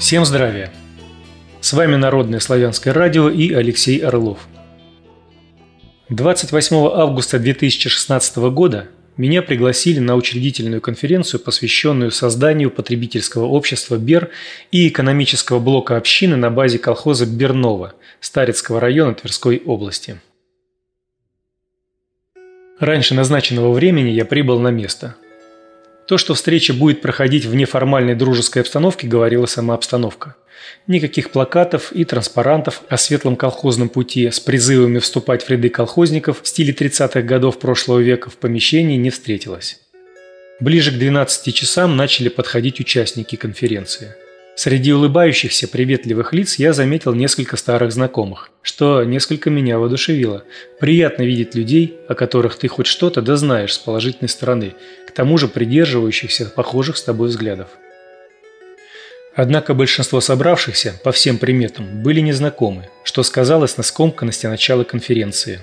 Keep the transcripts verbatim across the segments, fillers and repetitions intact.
Всем здравия! С вами Народное славянское радио и Алексей Орлов. двадцать восьмого августа две тысячи шестнадцатого года меня пригласили на учредительную конференцию, посвященную созданию потребительского общества «Бер» и экономического блока общины на базе колхоза «Берново» Старицкого района Тверской области. Раньше назначенного времени я прибыл на место. То, что встреча будет проходить в неформальной дружеской обстановке, говорила сама обстановка. Никаких плакатов и транспарантов о светлом колхозном пути с призывами вступать в ряды колхозников в стиле тридцатых годов прошлого века в помещении не встретилось. Ближе к двенадцати часам начали подходить участники конференции. Среди улыбающихся приветливых лиц я заметил несколько старых знакомых, что несколько меня воодушевило. Приятно видеть людей, о которых ты хоть что-то да знаешь с положительной стороны, к тому же придерживающихся похожих с тобой взглядов. Однако большинство собравшихся, по всем приметам, были незнакомы, что сказалось на скомканности начала конференции.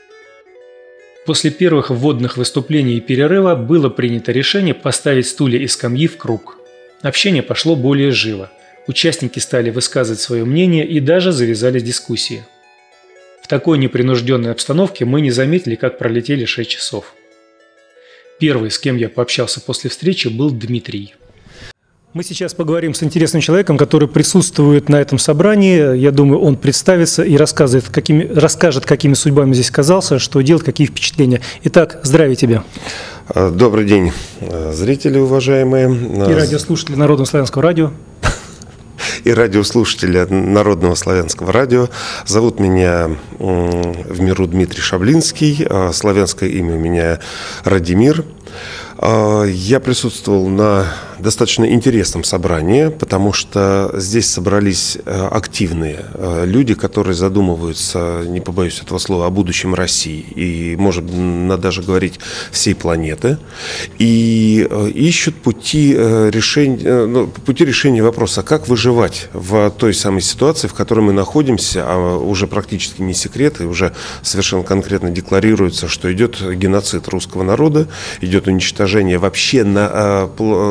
После первых вводных выступлений и перерыва было принято решение поставить стулья и скамьи в круг. Общение пошло более живо. Участники стали высказывать свое мнение и даже завязались дискуссии. В такой непринужденной обстановке мы не заметили, как пролетели шесть часов. Первый, с кем я пообщался после встречи, был Дмитрий. Мы сейчас поговорим с интересным человеком, который присутствует на этом собрании. Я думаю, он представится и расскажет, какими, расскажет, какими судьбами здесь оказался, что делать, какие впечатления. Итак, здравия тебе. Добрый день, зрители уважаемые. И радиослушатели Народного славянского радио. И радиослушатели Народного славянского радио. Зовут меня в миру Дмитрий Шаблинский, славянское имя у меня Радимир. Я присутствовал на достаточно интересном собрании, потому что здесь собрались активные люди, которые задумываются, не побоюсь этого слова, о будущем России и, может, надо даже говорить, всей планеты, и ищут пути решения, ну, пути решения вопроса, как выживать в той самой ситуации, в которой мы находимся, а уже практически не секрет, и уже совершенно конкретно декларируется, что идет геноцид русского народа, идет уничтожение вообще на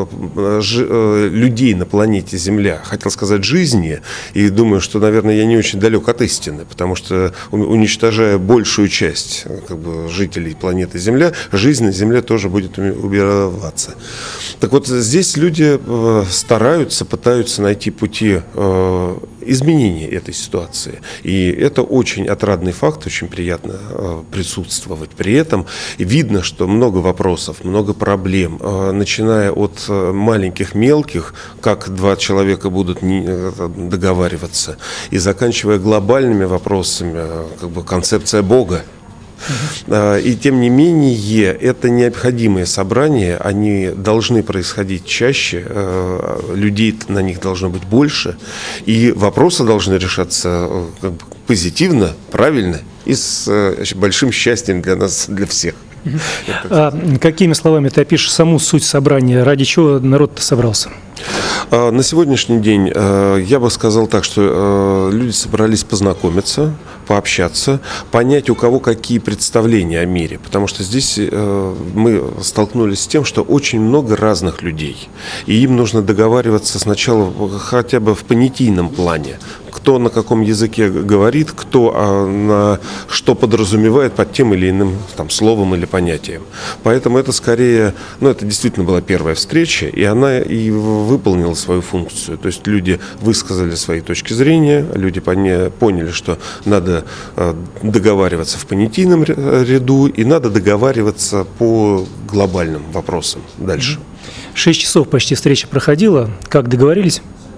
людей на планете Земля, хотел сказать жизни, и думаю, что, наверное, я не очень далек от истины, потому что, уничтожая большую часть как бы, жителей планеты Земля, жизнь на Земле тоже будет убиваться. Так вот, здесь люди стараются, пытаются найти пути изменения этой ситуации. И это очень отрадный факт, очень приятно присутствовать. При этом видно, что много вопросов, много проблем, начиная от маленьких, мелких, как два человека будут договариваться, и заканчивая глобальными вопросами, как бы концепция Бога. И тем не менее, это необходимые собрания, они должны происходить чаще, людей на них должно быть больше, и вопросы должны решаться как бы позитивно, правильно и с большим счастьем для нас, для всех. А какими словами ты опишешь саму суть собрания? Ради чего народ-то собрался? На сегодняшний день я бы сказал так, что люди собрались познакомиться, пообщаться, понять, у кого какие представления о мире. Потому что здесь мы столкнулись с тем, что очень много разных людей. И им нужно договариваться сначала хотя бы в понятийном плане. Кто на каком языке говорит, кто на что подразумевает под тем или иным там, словом или понятием. Поэтому это скорее, ну это действительно была первая встреча, и она и выполнила свою функцию. То есть люди высказали свои точки зрения, люди поняли, что надо договариваться в понятийном ряду и надо договариваться по глобальным вопросам дальше. Шесть часов почти встреча проходила. Как договорились?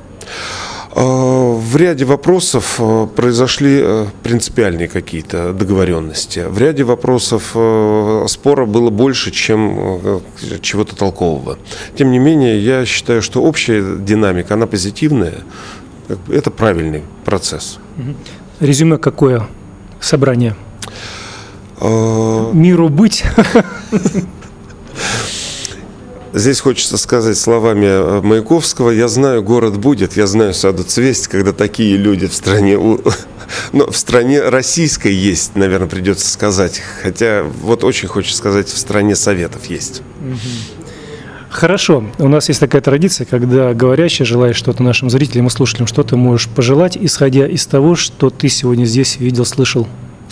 В ряде вопросов произошли принципиальные какие-то договоренности. В ряде вопросов спора было больше, чем чего-то толкового. Тем не менее, я считаю, что общая динамика, она позитивная. Это правильный процесс. Резюме какое? Собрание? Миру быть? Здесь хочется сказать словами Маяковского: я знаю, город будет, я знаю, саду цвесть, когда такие люди в стране, ну, в стране российской есть, наверное, придется сказать, хотя вот очень хочется сказать, в стране Советов есть. Хорошо. У нас есть такая традиция, когда говорящий желает что-то нашим зрителям и слушателям, что ты можешь пожелать, исходя из того, что ты сегодня здесь видел, слышал.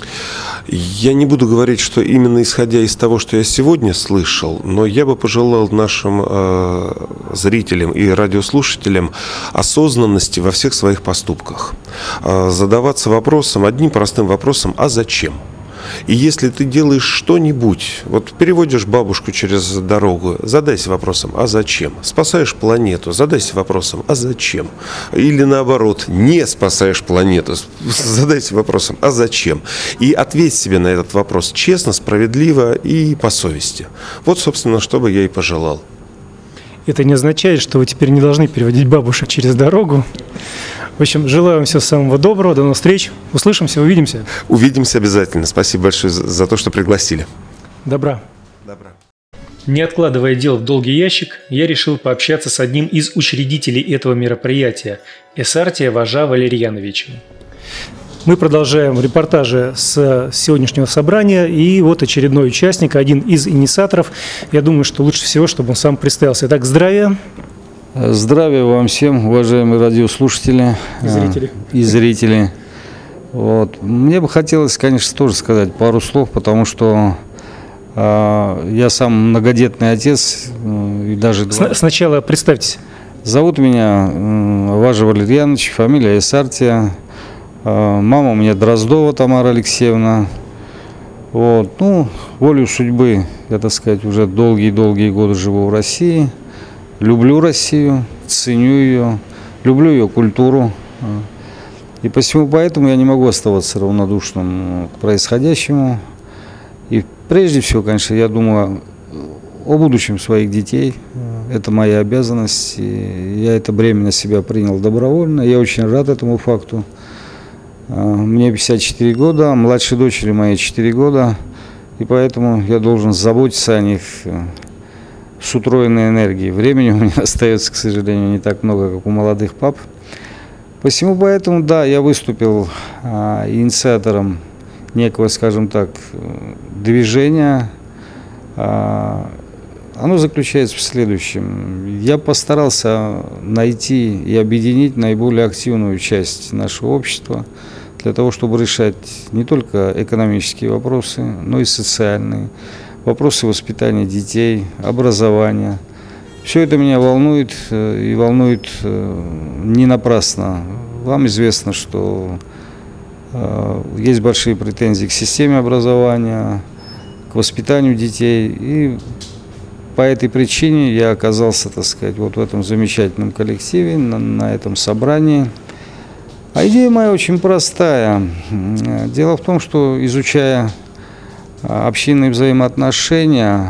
Я не буду говорить, что именно исходя из того, что я сегодня слышал, но я бы пожелал нашим э, зрителям и радиослушателям осознанности во всех своих поступках. Э, задаваться вопросом, одним простым вопросом: а зачем? И если ты делаешь что-нибудь, вот переводишь бабушку через дорогу, задайся вопросом: а зачем? Спасаешь планету, задайся вопросом: а зачем? Или наоборот, не спасаешь планету, задайся вопросом: а зачем? И ответь себе на этот вопрос честно, справедливо и по совести. Вот, собственно, что бы я и пожелал. Это не означает, что вы теперь не должны переводить бабушек через дорогу. В общем, желаю вам всего самого доброго, до новых встреч, услышимся, увидимся. Увидимся обязательно. Спасибо большое за то, что пригласили. Добра. Добра. Не откладывая дело в долгий ящик, я решил пообщаться с одним из учредителей этого мероприятия – Эсартия Важа Валерьяновичем. Мы продолжаем репортажи с сегодняшнего собрания, и вот очередной участник, один из инициаторов. Я думаю, что лучше всего, чтобы он сам представился. Итак, здравия. Здравия вам всем, уважаемые радиослушатели и зрители. И зрители. Вот. Мне бы хотелось, конечно, тоже сказать пару слов, потому что э, я сам многодетный отец. Э, и даже два... С- сначала представьтесь. Зовут меня э, Важа Валерьянович, фамилия Эсартия. Э, мама у меня Дроздова Тамара Алексеевна. Вот. Ну, волею судьбы, я, так сказать, уже долгие-долгие годы живу в России. Люблю Россию, ценю ее, люблю ее культуру. И посему поэтому я не могу оставаться равнодушным к происходящему. И прежде всего, конечно, я думаю о будущем своих детей. Это моя обязанность. И я это бремя на себя принял добровольно. Я очень рад этому факту. Мне пятьдесят четыре года, младшей дочери моей четыре года. И поэтому я должен заботиться о них с утроенной энергией. Времени у меня остается, к сожалению, не так много, как у молодых пап. Посему поэтому, да, я выступил а, инициатором некого, скажем так, движения. А, оно заключается в следующем. Я постарался найти и объединить наиболее активную часть нашего общества для того, чтобы решать не только экономические вопросы, но и социальные. Вопросы воспитания детей, образования. Все это меня волнует и волнует не напрасно. Вам известно, что есть большие претензии к системе образования, к воспитанию детей. И по этой причине я оказался, так сказать, вот в этом замечательном коллективе, на, на этом собрании. А идея моя очень простая. Дело в том, что, изучая общинные взаимоотношения,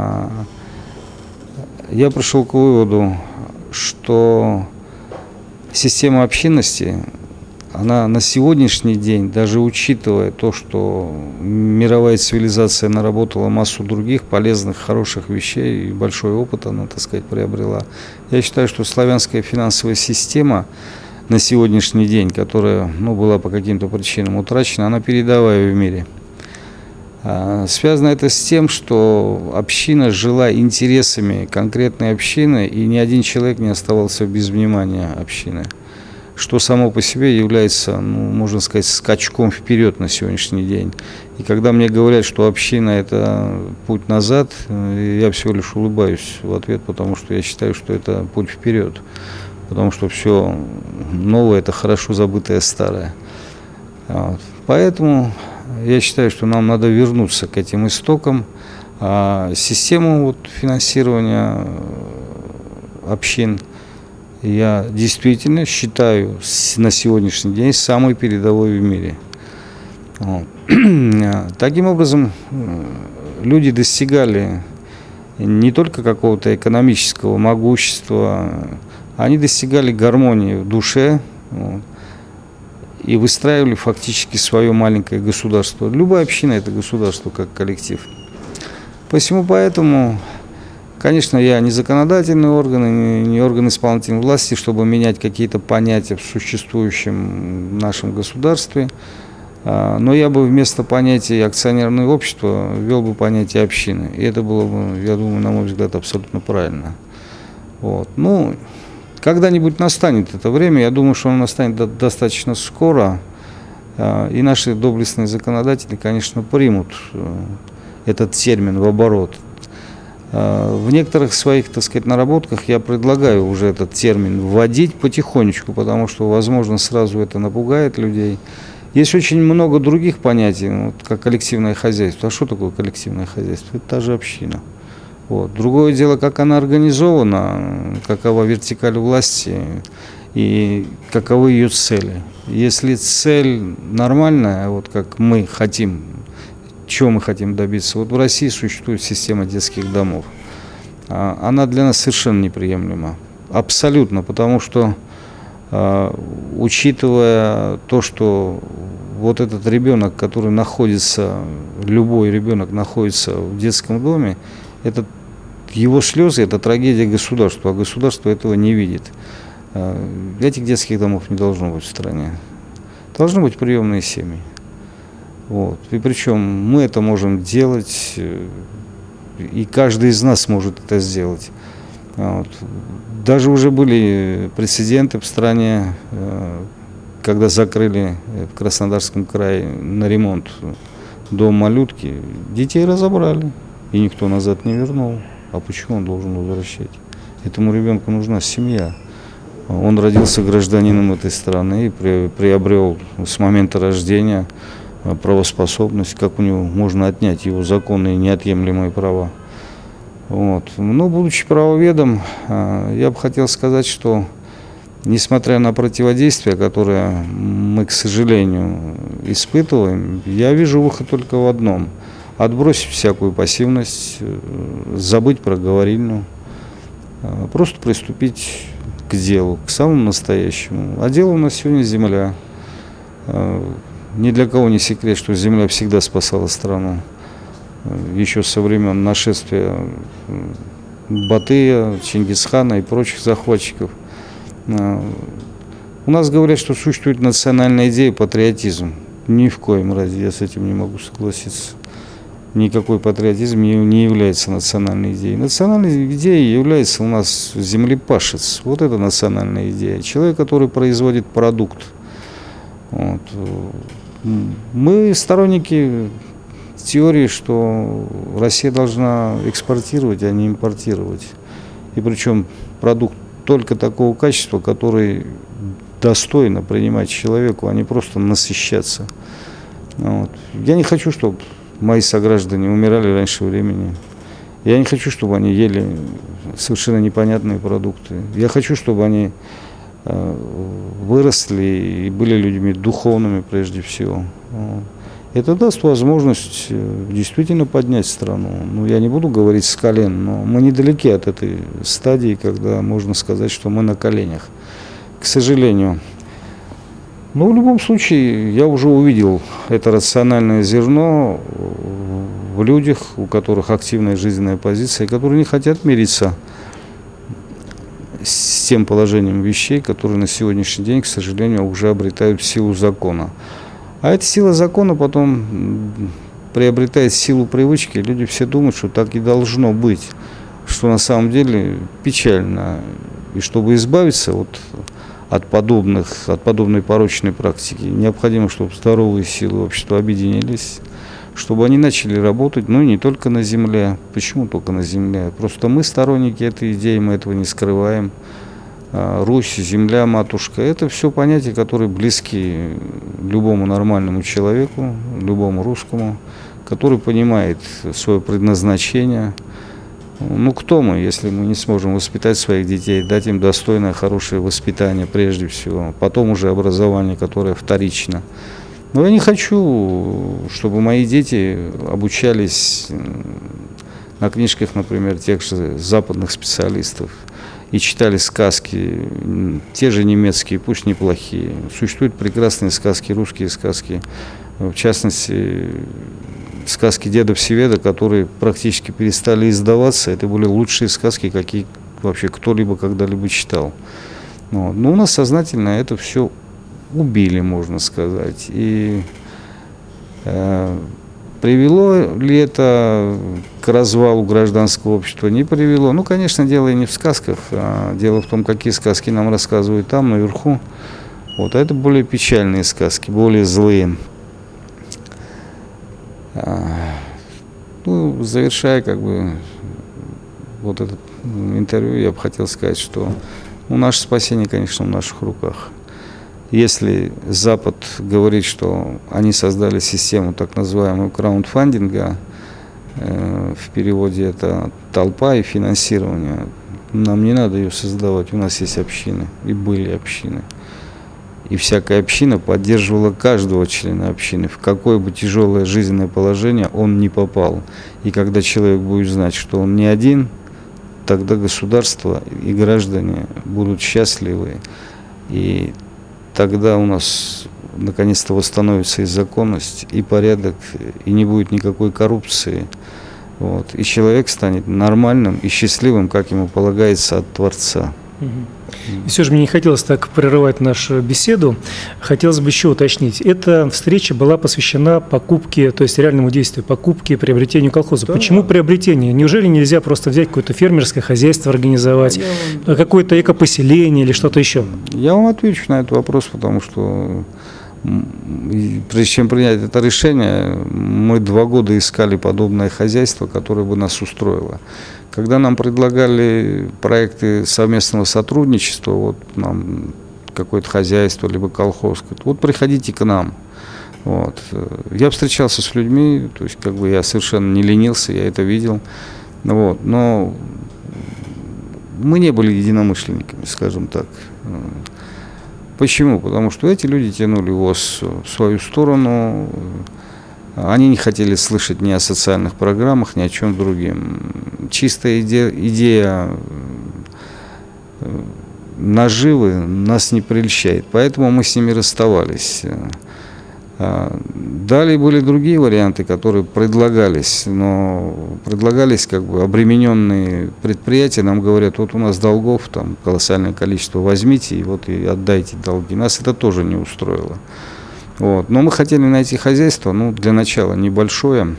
я пришел к выводу, что система общинности, она на сегодняшний день, даже учитывая то, что мировая цивилизация наработала массу других полезных, хороших вещей и большой опыт она, так сказать, приобрела, я считаю, что славянская финансовая система на сегодняшний день, которая, ну, была по каким-то причинам утрачена, она передовая в мире. Связано это с тем, что община жила интересами конкретной общины, и ни один человек не оставался без внимания общины, что само по себе является, ну, можно сказать, скачком вперед на сегодняшний день. И когда мне говорят, что община – это путь назад, я всего лишь улыбаюсь в ответ, потому что я считаю, что это путь вперед, потому что все новое – это хорошо забытое старое. Вот. Поэтому я считаю, что нам надо вернуться к этим истокам. А систему вот финансирования общин я действительно считаю на сегодняшний день самой передовой в мире. Вот. Таким образом, люди достигали не только какого-то экономического могущества, они достигали гармонии в душе. Вот. И выстраивали фактически свое маленькое государство. Любая община – это государство как коллектив. Посему поэтому, конечно, я не законодательный орган, не орган исполнительной власти, чтобы менять какие-то понятия в существующем нашем государстве. Но я бы вместо понятия акционерное общество ввел бы понятие общины. И это было бы, я думаю, на мой взгляд, абсолютно правильно. Вот. Ну, когда-нибудь настанет это время, я думаю, что оно настанет достаточно скоро. И наши доблестные законодатели, конечно, примут этот термин в оборот. В некоторых своих, так сказать, наработках я предлагаю уже этот термин вводить потихонечку, потому что, возможно, сразу это напугает людей. Есть очень много других понятий, вот, как коллективное хозяйство. А что такое коллективное хозяйство? Это та же община. Вот. Другое дело, как она организована, какова вертикаль власти и каковы ее цели. Если цель нормальная, вот как мы хотим, чего мы хотим добиться. Вот в России существует система детских домов. Она для нас совершенно неприемлема. Абсолютно, потому что, учитывая то, что вот этот ребенок, который находится, любой ребенок находится в детском доме, это его слезы – это трагедия государства, а государство этого не видит. Этих детских домов не должно быть в стране. Должны быть приемные семьи. Вот. И причем мы это можем делать, и каждый из нас может это сделать. Вот. Даже уже были прецеденты в стране, когда закрыли в Краснодарском крае на ремонт дом малютки, детей разобрали, и никто назад не вернул. А почему он должен возвращать? Этому ребенку нужна семья. Он родился гражданином этой страны и приобрел с момента рождения правоспособность, как у него можно отнять его законные неотъемлемые права. Вот. Но, будучи правоведом, я бы хотел сказать, что несмотря на противодействие, которое мы, к сожалению, испытываем, я вижу выход только в одном – отбросить всякую пассивность, забыть про говорильню, просто приступить к делу, к самому настоящему. А дело у нас сегодня земля. Ни для кого не секрет, что земля всегда спасала страну. Еще со времен нашествия Батыя, Чингисхана и прочих захватчиков. У нас говорят, что существует национальная идея, патриотизм. Ни в коем разе я с этим не могу согласиться. Никакой патриотизм не является национальной идеей. Национальной идеей является у нас землепашец. Вот это национальная идея. Человек, который производит продукт. Вот. Мы сторонники теории, что Россия должна экспортировать, а не импортировать. И причем продукт только такого качества, который достойно принимать человеку, а не просто насыщаться. Вот. Я не хочу, чтобы мои сограждане умирали раньше времени. Я не хочу, чтобы они ели совершенно непонятные продукты. Я хочу, чтобы они выросли и были людьми духовными прежде всего. Это даст возможность действительно поднять страну. Ну, я не буду говорить с колен, но мы недалеки от этой стадии, когда можно сказать, что мы на коленях, к сожалению. Но в любом случае я уже увидел это рациональное зерно в людях, у которых активная жизненная позиция, которые не хотят мириться с тем положением вещей, которые на сегодняшний день, к сожалению, уже обретают силу закона. А эта сила закона потом приобретает силу привычки. Люди все думают, что так и должно быть, что на самом деле печально. И чтобы избавиться от, от, подобных, от подобной порочной практики, необходимо, чтобы здоровые силы общества объединились, чтобы они начали работать, ну, не только на земле. Почему только на земле? Просто мы сторонники этой идеи, мы этого не скрываем. Русь, земля, матушка – это все понятия, которые близки любому нормальному человеку, любому русскому, который понимает свое предназначение. Ну, кто мы, если мы не сможем воспитать своих детей, дать им достойное, хорошее воспитание прежде всего, потом уже образование, которое вторично. Но я не хочу, чтобы мои дети обучались на книжках, например, тех же западных специалистов и читали сказки, те же немецкие, пусть неплохие. Существуют прекрасные сказки, русские сказки, в частности, сказки деда Всеведа, которые практически перестали издаваться. Это были лучшие сказки, какие вообще кто-либо когда-либо читал. Вот. Но у нас сознательно это все убили, можно сказать. И Привело ли это к развалу гражданского общества? Не привело. Ну, конечно, дело и не в сказках, а дело в том, какие сказки нам рассказывают там, наверху. Вот. А это более печальные сказки, более злые. Ну, завершая как бы вот это интервью, я бы хотел сказать, что ну, наше спасение, конечно, в наших руках. Если Запад говорит, что они создали систему так называемого краундфандинга, э, в переводе это толпа и финансирование, нам не надо ее создавать, у нас есть общины, и были общины. И всякая община поддерживала каждого члена общины, в какое бы тяжелое жизненное положение он не попал. И когда человек будет знать, что он не один, тогда государство и граждане будут счастливы. И тогда у нас наконец-то восстановится и законность, и порядок, и не будет никакой коррупции. Вот. И человек станет нормальным и счастливым, как ему полагается от Творца. И все же мне не хотелось так прерывать нашу беседу. Хотелось бы еще уточнить. Эта встреча была посвящена покупке, то есть реальному действию, покупке, приобретению колхоза. Да. Почему приобретение? Неужели нельзя просто взять какое-то фермерское хозяйство, организовать, вам... какое-то экопоселение или что-то еще? Я вам отвечу на этот вопрос, потому что прежде чем принять это решение, мы два года искали подобное хозяйство, которое бы нас устроило. Когда нам предлагали проекты совместного сотрудничества, вот нам какое-то хозяйство, либо колхоз, вот приходите к нам. Вот. Я встречался с людьми, то есть как бы я совершенно не ленился, я это видел. Вот. Но мы не были единомышленниками, скажем так. Почему? Потому что эти люди тянули ВОЗ в свою сторону. Они не хотели слышать ни о социальных программах, ни о чем другим. Чистая идея, идея наживы нас не прельщает, поэтому мы с ними расставались. Далее были другие варианты, которые предлагались, но предлагались как бы обремененные предприятия. Нам говорят, вот у нас долгов там колоссальное количество, возьмите и вот и отдайте долги. Нас это тоже не устроило. Вот. Но мы хотели найти хозяйство, ну, для начала небольшое,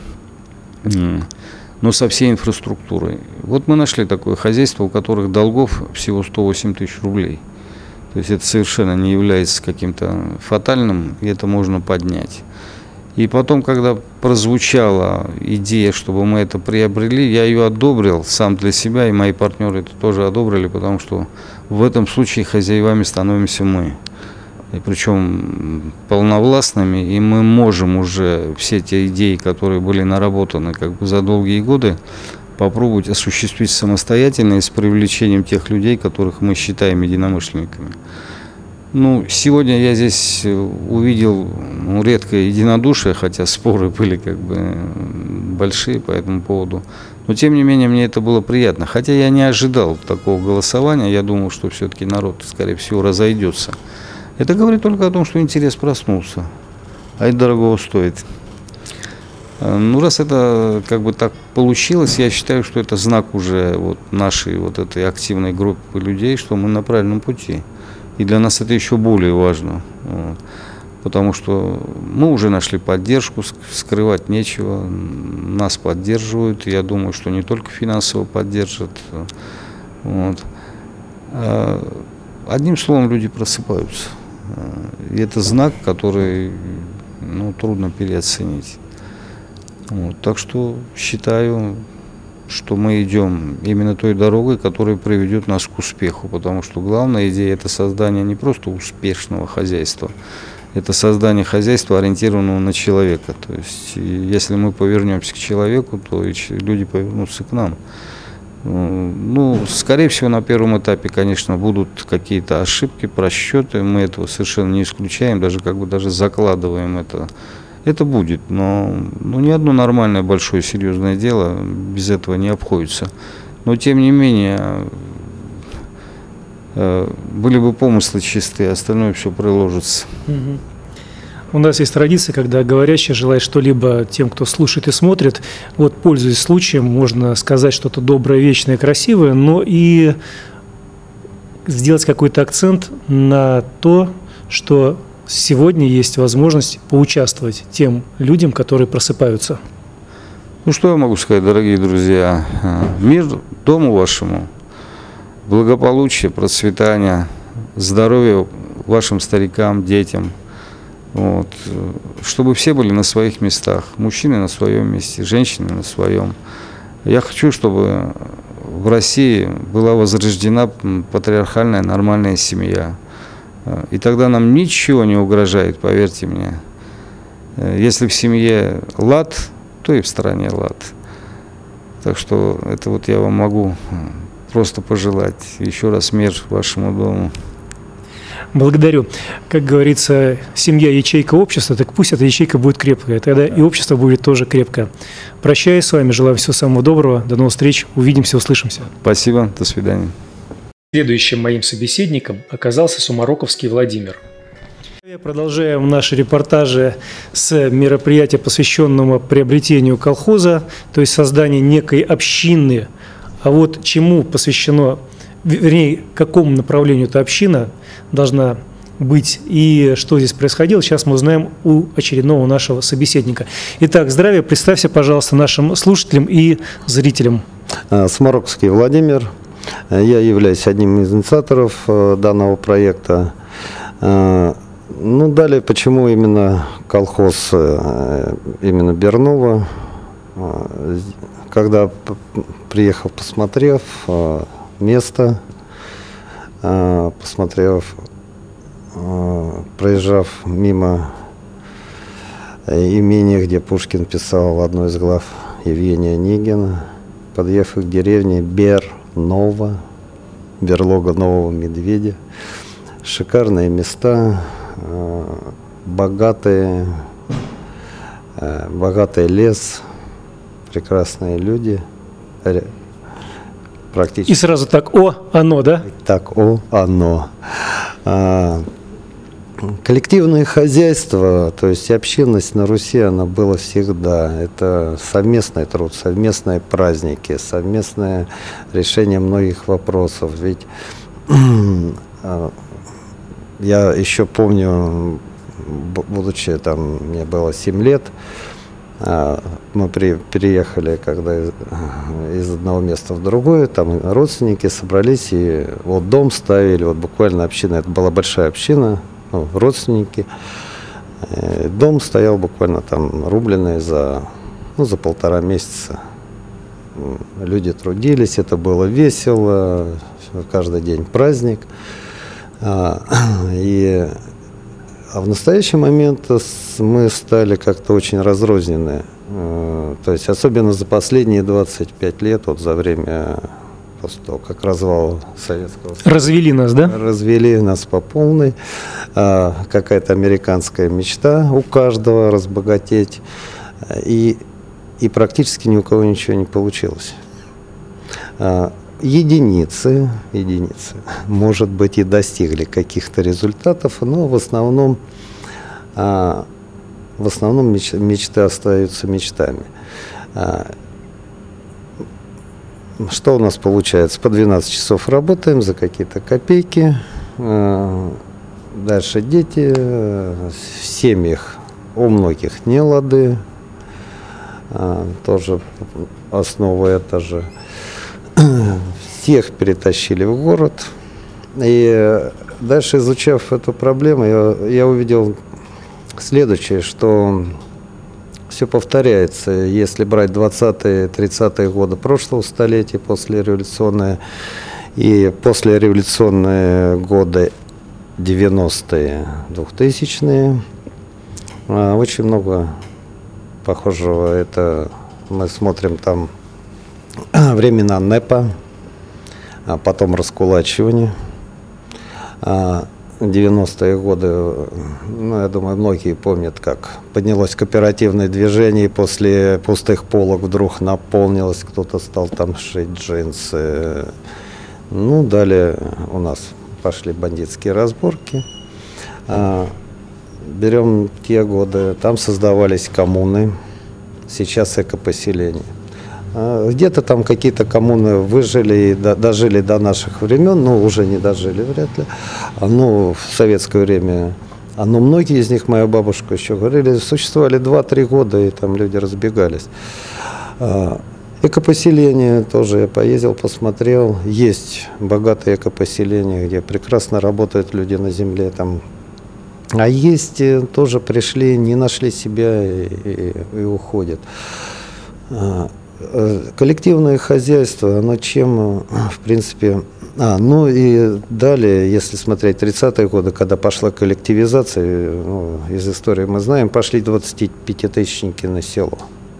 но со всей инфраструктурой. Вот мы нашли такое хозяйство, у которых долгов всего сто восемь тысяч рублей. То есть это совершенно не является каким-то фатальным, и это можно поднять. И потом, когда прозвучала идея, чтобы мы это приобрели, я ее одобрил сам для себя, и мои партнеры это тоже одобрили, потому что в этом случае хозяевами становимся мы. И причем полновластными, и мы можем уже все те идеи, которые были наработаны как бы за долгие годы, попробовать осуществить самостоятельно и с привлечением тех людей, которых мы считаем единомышленниками. Ну, сегодня я здесь увидел ну, редкое единодушие, хотя споры были как бы большие по этому поводу. Но, тем не менее, мне это было приятно. Хотя я не ожидал такого голосования, я думал, что все-таки народ, скорее всего, разойдется. Это говорит только о том, что интерес проснулся, а это дорого стоит. Ну, раз это как бы так получилось, я считаю, что это знак уже вот нашей вот этой активной группы людей, что мы на правильном пути. И для нас это еще более важно, вот, потому что мы уже нашли поддержку, скрывать нечего, нас поддерживают, я думаю, что не только финансово поддержат. Вот. Одним словом, люди просыпаются. И это знак, который ну, трудно переоценить. Вот. Так что считаю, что мы идем именно той дорогой, которая приведет нас к успеху. Потому что главная идея – это создание не просто успешного хозяйства, это создание хозяйства, ориентированного на человека. То есть, если мы повернемся к человеку, то и люди повернутся к нам. Ну, скорее всего, на первом этапе, конечно, будут какие-то ошибки, просчеты. Мы этого совершенно не исключаем, даже как бы даже закладываем это. Это будет, но ну, ни одно нормальное, большое, серьезное дело без этого не обходится. Но, тем не менее, э, были бы помыслы чистые, остальное все приложится. Угу. У нас есть традиция, когда говорящий желает что-либо тем, кто слушает и смотрит. Вот, пользуясь случаем, можно сказать что-то доброе, вечное, красивое, но и сделать какой-то акцент на то, что сегодня есть возможность поучаствовать тем людям, которые просыпаются? Ну, что я могу сказать, дорогие друзья? Мир дому вашему, благополучие, процветание, здоровье вашим старикам, детям. Вот. Чтобы все были на своих местах. Мужчины на своем месте, женщины на своем. Я хочу, чтобы в России была возрождена патриархальная нормальная семья. И тогда нам ничего не угрожает, поверьте мне. Если в семье лад, то и в стране лад. Так что это вот я вам могу просто пожелать. Еще раз мир вашему дому. Благодарю. Как говорится, семья – ячейка общества, так пусть эта ячейка будет крепкая, тогда и общество будет тоже крепкое. Прощаюсь с вами, желаю всего самого доброго, до новых встреч, увидимся, услышимся. Спасибо, до свидания. Следующим моим собеседником оказался Сумароковский Владимир. Продолжаем наши репортажи с мероприятия, посвященного приобретению колхоза, то есть созданию некой общины. А вот чему посвящено, вернее, какому направлению эта община должна быть и что здесь происходило, сейчас мы узнаем у очередного нашего собеседника. Итак, здравия, представься, пожалуйста, нашим слушателям и зрителям. Сумароковский Владимир. Я являюсь одним из инициаторов данного проекта. Ну, далее, почему именно колхоз, именно Берново? Когда приехал, посмотрев место, посмотрев, проезжав мимо имения, где Пушкин писал одну из глав Евгения Онегина, подъехав к деревне Берново, берлога нового медведя. Шикарные места, богатые, богатый лес, прекрасные люди. Практически. И сразу так, о, оно, да? Так, о, оно. А, коллективное хозяйство, то есть общинность на Руси, она была всегда. Это совместный труд, совместные праздники, совместное решение многих вопросов. Ведь я еще помню, будучи там, мне было семь лет, мы при, переехали, когда из, из одного места в другое, там родственники собрались и вот дом ставили, вот буквально община, это была большая община, ну, родственники. Дом стоял буквально там рубленый за, ну, за полтора месяца. Люди трудились, это было весело, каждый день праздник. И А в настоящий момент мы стали как-то очень разрознены. То есть особенно за последние двадцать пять лет, вот за время, после того, как развал Советского Союза. Развели нас, да? Развели нас по полной. Какая-то американская мечта у каждого разбогатеть. И, и практически ни у кого ничего не получилось. Единицы, единицы, может быть, и достигли каких-то результатов, но в основном, а, в основном меч, мечты остаются мечтами. А, что у нас получается? По двенадцать часов работаем за какие-то копейки. А, дальше дети, в семьях у многих не лады. А, тоже основа это же. Всех перетащили в город. И дальше, изучав эту проблему, я, я увидел следующее, что все повторяется. Если брать двадцатые-тридцатые годы прошлого столетия, послереволюционные, и послереволюционные годы девяностые, двухтысячные, очень много похожего. Это мы смотрим там времена НЭПа, а потом раскулачивание. девяностые годы, ну, я думаю, многие помнят, как поднялось кооперативное движение, и после пустых полок вдруг наполнилось, кто-то стал там шить джинсы. Ну, далее у нас пошли бандитские разборки. Берем те годы, там создавались коммуны, сейчас экопоселения. Где-то там какие-то коммуны выжили и дожили до наших времен, но уже не дожили вряд ли. Ну, в советское время Но многие из них, моя бабушка еще говорили, существовали два-три года, и там люди разбегались. Экопоселение тоже я поездил, посмотрел. Есть богатые экопоселения, где прекрасно работают люди на земле. Там. А есть тоже пришли, не нашли себя и, и, и уходят. Коллективное хозяйство, оно чем, в принципе... А, ну и далее, если смотреть тридцатые годы, когда пошла коллективизация, ну, из истории мы знаем, пошли двадцатипятитысячники на село.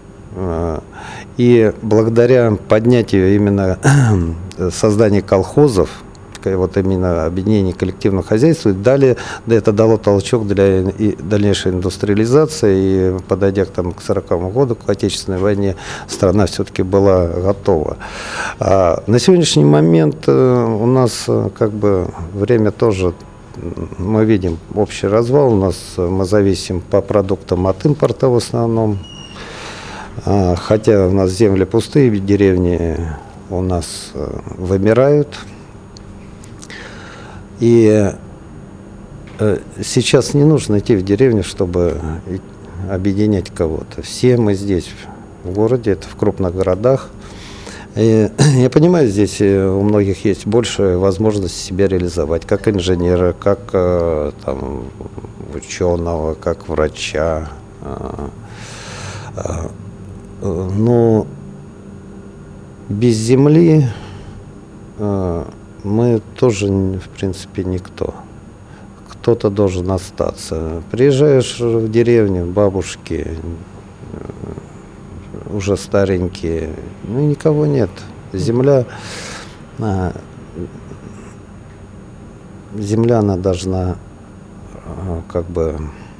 И благодаря поднятию именно создания колхозов, вот именно объединения коллективного хозяйства, далее это дало толчок для дальнейшей индустриализации, и подойдя там, к сороковому году, к Отечественной войне, страна все-таки была готова. А на сегодняшний момент у нас как бы время тоже, мы видим общий развал, у нас мы зависим по продуктам от импорта в основном. Хотя у нас земли пустые, деревни у нас вымирают. И сейчас не нужно идти в деревню, чтобы объединять кого-то. Все мы здесь, в городе, это в крупных городах. И я понимаю, здесь у многих есть больше возможности себя реализовать, как инженера, как там, ученого, как врача. Но без земли мы тоже, в принципе, никто. Кто-то должен остаться. Приезжаешь в деревню, бабушки уже старенькие, ну никого нет. Земля, земля, она должна как бы...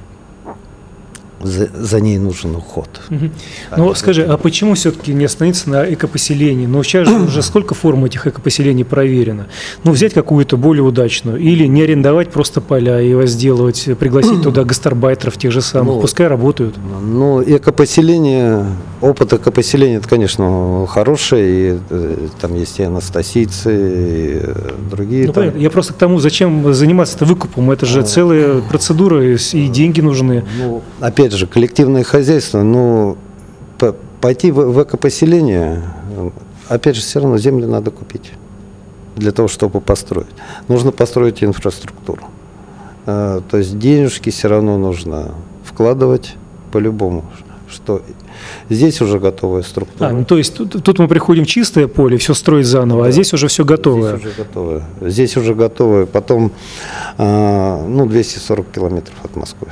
За, за ней нужен уход. Угу. Ну, скажи, а почему все-таки не остановиться на экопоселении? Ну, сейчас же уже сколько форм этих экопоселений проверено? Ну, взять какую-то более удачную или не арендовать просто поля и возделывать, пригласить туда гастарбайтеров тех же самых, ну, пускай работают. Ну, экопоселение, опыт экопоселения, это, конечно, хороший, и там есть и анастасийцы, и другие. Ну, там... понятно. Я просто к тому, зачем заниматься-то выкупом? Это же а... целая процедура, и деньги нужны. Ну, опять же, коллективное хозяйство, ну, по, пойти в, в экопоселение, опять же, все равно землю надо купить для того, чтобы построить. Нужно построить инфраструктуру. А, то есть денежки все равно нужно вкладывать по-любому. Что здесь уже готовая структура. А, ну, то есть тут, тут мы приходим в чистое поле, все строить заново, да, а здесь уже все готовое. Здесь уже готовое. Здесь уже готовое. Потом, а, ну, двести сорок километров от Москвы.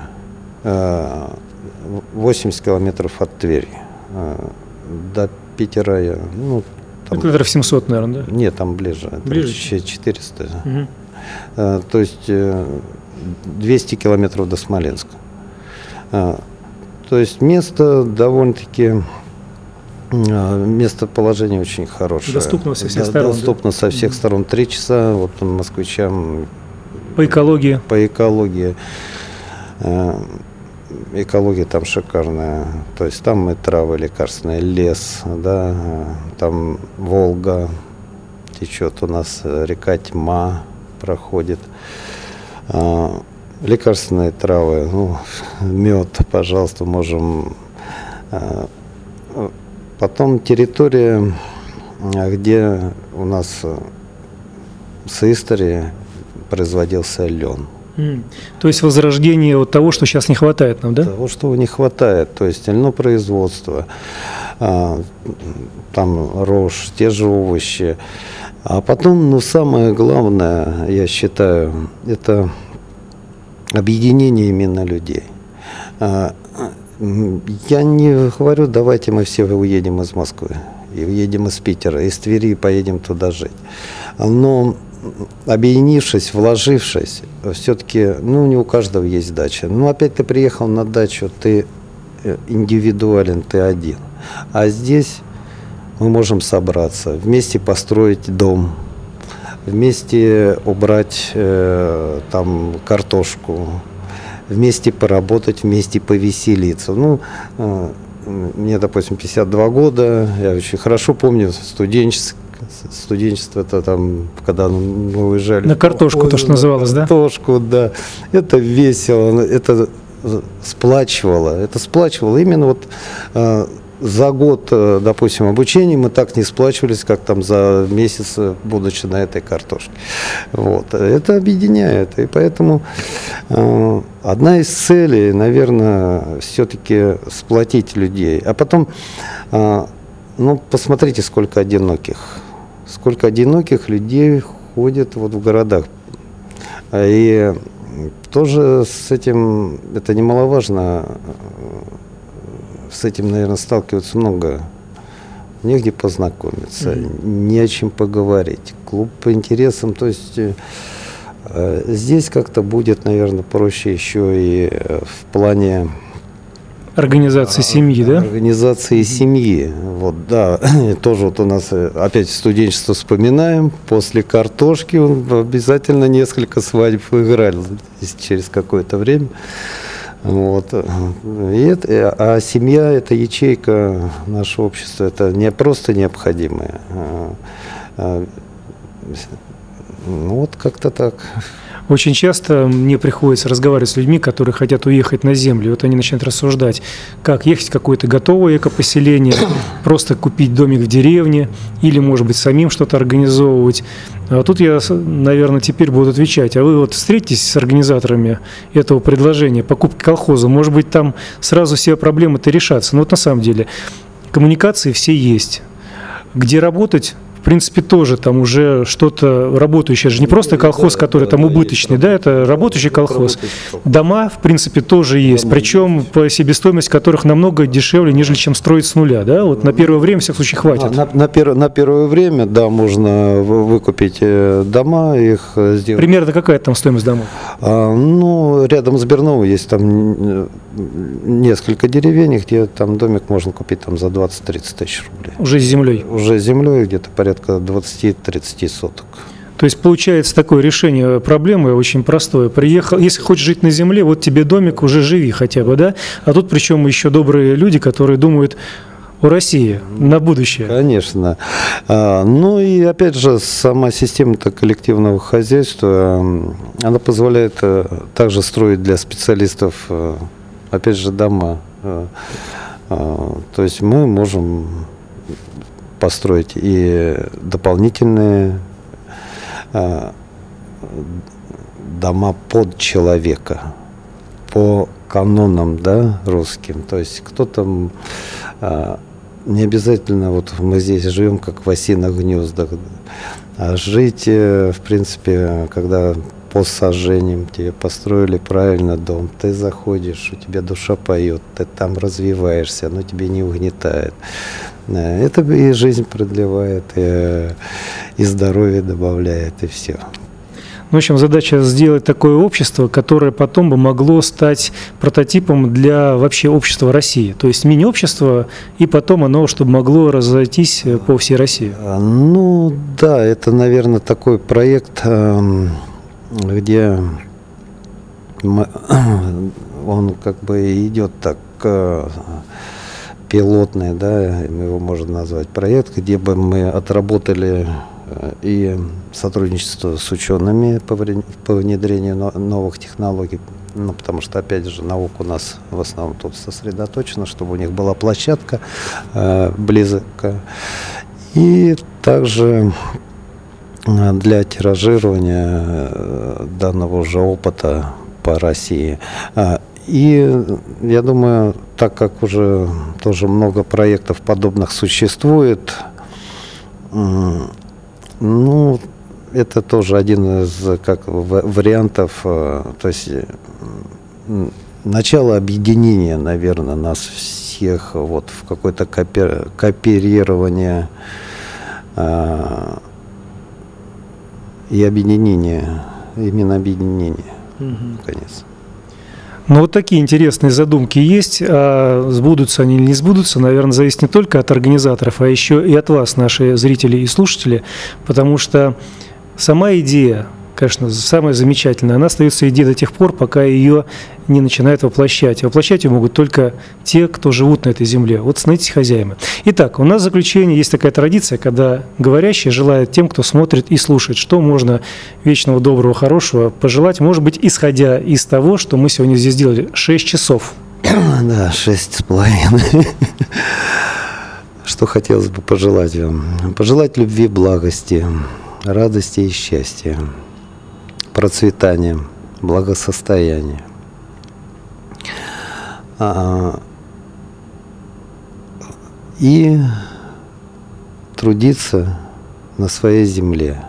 восемьдесят километров от Твери. До Питера я, ну, там, километров семьсот, наверное, да? Нет, там ближе. Ближе? четыреста. Угу. То есть двести километров до Смоленска. То есть место довольно-таки, местоположение очень хорошее. Доступно со всех сторон. Доступно, да? Со всех сторон. Три часа вот москвичам. По экологии? По экологии. Экология там шикарная. То есть там и травы лекарственные, лес, да, там Волга течет, у нас река Тьма проходит. Лекарственные травы, ну, мед, пожалуйста, можем. Потом территория, где у нас с истории производился лен. Mm. То есть возрождение вот того, что сейчас не хватает нам, да? Того, что не хватает, то есть льнопроизводство, там рожь, те же овощи. А потом, ну, самое главное, я считаю, это объединение именно людей. Я не говорю, давайте мы все уедем из Москвы, и уедем из Питера, из Твери и поедем туда жить. Но объединившись, вложившись, все-таки, ну, не у каждого есть дача. Ну, опять ты приехал на дачу, ты индивидуален, ты один. А здесь мы можем собраться, вместе построить дом, вместе убрать э, там картошку, вместе поработать, вместе повеселиться. Ну, э, мне, допустим, пятьдесят два года, я очень хорошо помню студенческие студенчество, это там, когда мы уезжали. На картошку, то, что называлось, да? Картошку, да. Это весело, это сплачивало. Это сплачивало именно вот э, за год, допустим, обучения мы так не сплачивались, как там за месяц, будучи на этой картошке. Вот. Это объединяет. И поэтому э, одна из целей, наверное, все-таки сплотить людей. А потом, э, ну, посмотрите, сколько одиноких. Сколько одиноких людей ходят вот в городах. И тоже с этим, это немаловажно, с этим, наверное, сталкиваются много. Негде познакомиться, mm-hmm. не о чем поговорить. Клуб по интересам, то есть э, здесь как-то будет, наверное, проще еще и в плане организации семьи, да? Организации семьи. Вот, да. Тоже вот у нас опять студенчество вспоминаем. После картошки обязательно несколько свадеб играли через какое-то время. Вот. И это, а семья – это ячейка нашего общества. Это не просто необходимое. А, а, ну вот как-то так. Очень часто мне приходится разговаривать с людьми, которые хотят уехать на землю. Вот они начинают рассуждать, как ехать в какое-то готовое экопоселение, просто купить домик в деревне или, может быть, самим что-то организовывать. А тут я, наверное, теперь буду отвечать. А вы вот встретитесь с организаторами этого предложения, покупки колхоза, может быть, там сразу все проблемы-то решатся. Но вот на самом деле коммуникации все есть. Где работать? В принципе, тоже там уже что-то работающее. Это же не просто колхоз, который там убыточный, да, это работающий колхоз. Дома, в принципе, тоже есть, причем по себестоимости которых намного дешевле, нежели чем строить с нуля, да, вот на первое время, в всяком случае, хватит. На, на, пер, на первое время, да, можно выкупить дома, их сделать. Примерно какая там стоимость домов? А, ну, рядом с Берновым есть там несколько деревень, где там домик можно купить там за двадцать-тридцать тысяч рублей. Уже с землей? Уже с землей, где-то порядка двадцать-тридцать соток. То есть получается такое решение проблемы очень простое. Приехал, если хочешь жить на земле, вот тебе домик, уже живи хотя бы, да? А тут причем еще добрые люди, которые думают о России на будущее. Конечно. А, ну и опять же, сама система коллективного хозяйства, она позволяет также строить для специалистов, опять же, дома. То есть мы можем построить и дополнительные э, дома под человека, по канонам, да, русским. То есть кто-то э, не обязательно, вот мы здесь живем как в осиных гнездах, а жить, э, в принципе, когда по сожжениям тебе построили правильно дом, ты заходишь, у тебя душа поет, ты там развиваешься, оно тебе не угнетает. Это и жизнь продлевает, и, и здоровье добавляет, и все. В общем, задача сделать такое общество, которое потом бы могло стать прототипом для вообще общества России. То есть мини-общество, и потом оно, чтобы могло разойтись по всей России. Ну да, это, наверное, такой проект, где мы, он как бы идет так пилотный, да, мы его можно назвать проект, где бы мы отработали и сотрудничество с учеными по внедрению новых технологий, ну, потому что, опять же, наука у нас в основном тут сосредоточена, чтобы у них была площадка э, близко. И также для тиражирования данного уже опыта по России. И я думаю, так как уже тоже много проектов подобных существует, ну, это тоже один из как вариантов, то есть начало объединения, наверное, нас всех вот в какое-то кооперирование и объединение, именно объединение, mm-hmm. наконец. Ну, вот такие интересные задумки есть, а сбудутся они или не сбудутся, наверное, зависит не только от организаторов, а еще и от вас, наши зрители и слушатели, потому что сама идея, конечно, самая замечательная. Она остается идеей до тех пор, пока ее не начинают воплощать. Воплощать ее могут только те, кто живут на этой земле. Вот становитесь хозяевами. Итак, у нас в заключение есть такая традиция, когда говорящий желает тем, кто смотрит и слушает, что можно вечного, доброго, хорошего пожелать, может быть, исходя из того, что мы сегодня здесь сделали. Шесть часов. Да, шесть с половиной. Что хотелось бы пожелать вам? Пожелать любви, благости, радости и счастья, процветания, благосостояния. И трудиться на своей земле.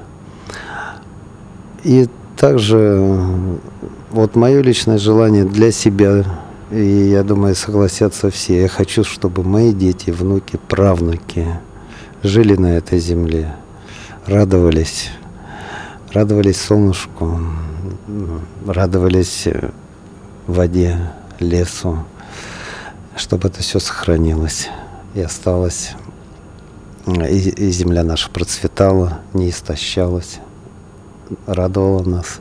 И также вот мое личное желание для себя, и я думаю, согласятся все, я хочу, чтобы мои дети, внуки, правнуки жили на этой земле, радовались, радовались солнышку, радовались воде, лесу, чтобы это все сохранилось и осталось, и, и земля наша процветала, не истощалась, радовала нас.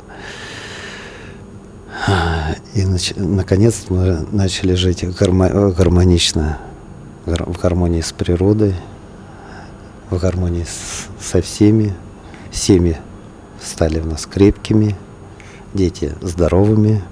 И наконец мы начали жить гармонично, в гармонии с природой, в гармонии с, со всеми. Семьи стали у нас крепкими, дети здоровыми,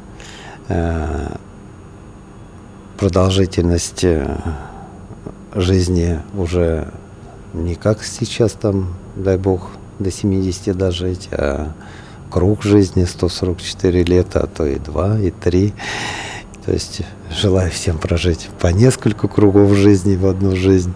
продолжительность жизни уже не как сейчас, там, дай бог, до семидесяти дожить, а круг жизни сто сорок четыре лета, а то и два, и три. То есть желаю всем прожить по нескольку кругов жизни в одну жизнь.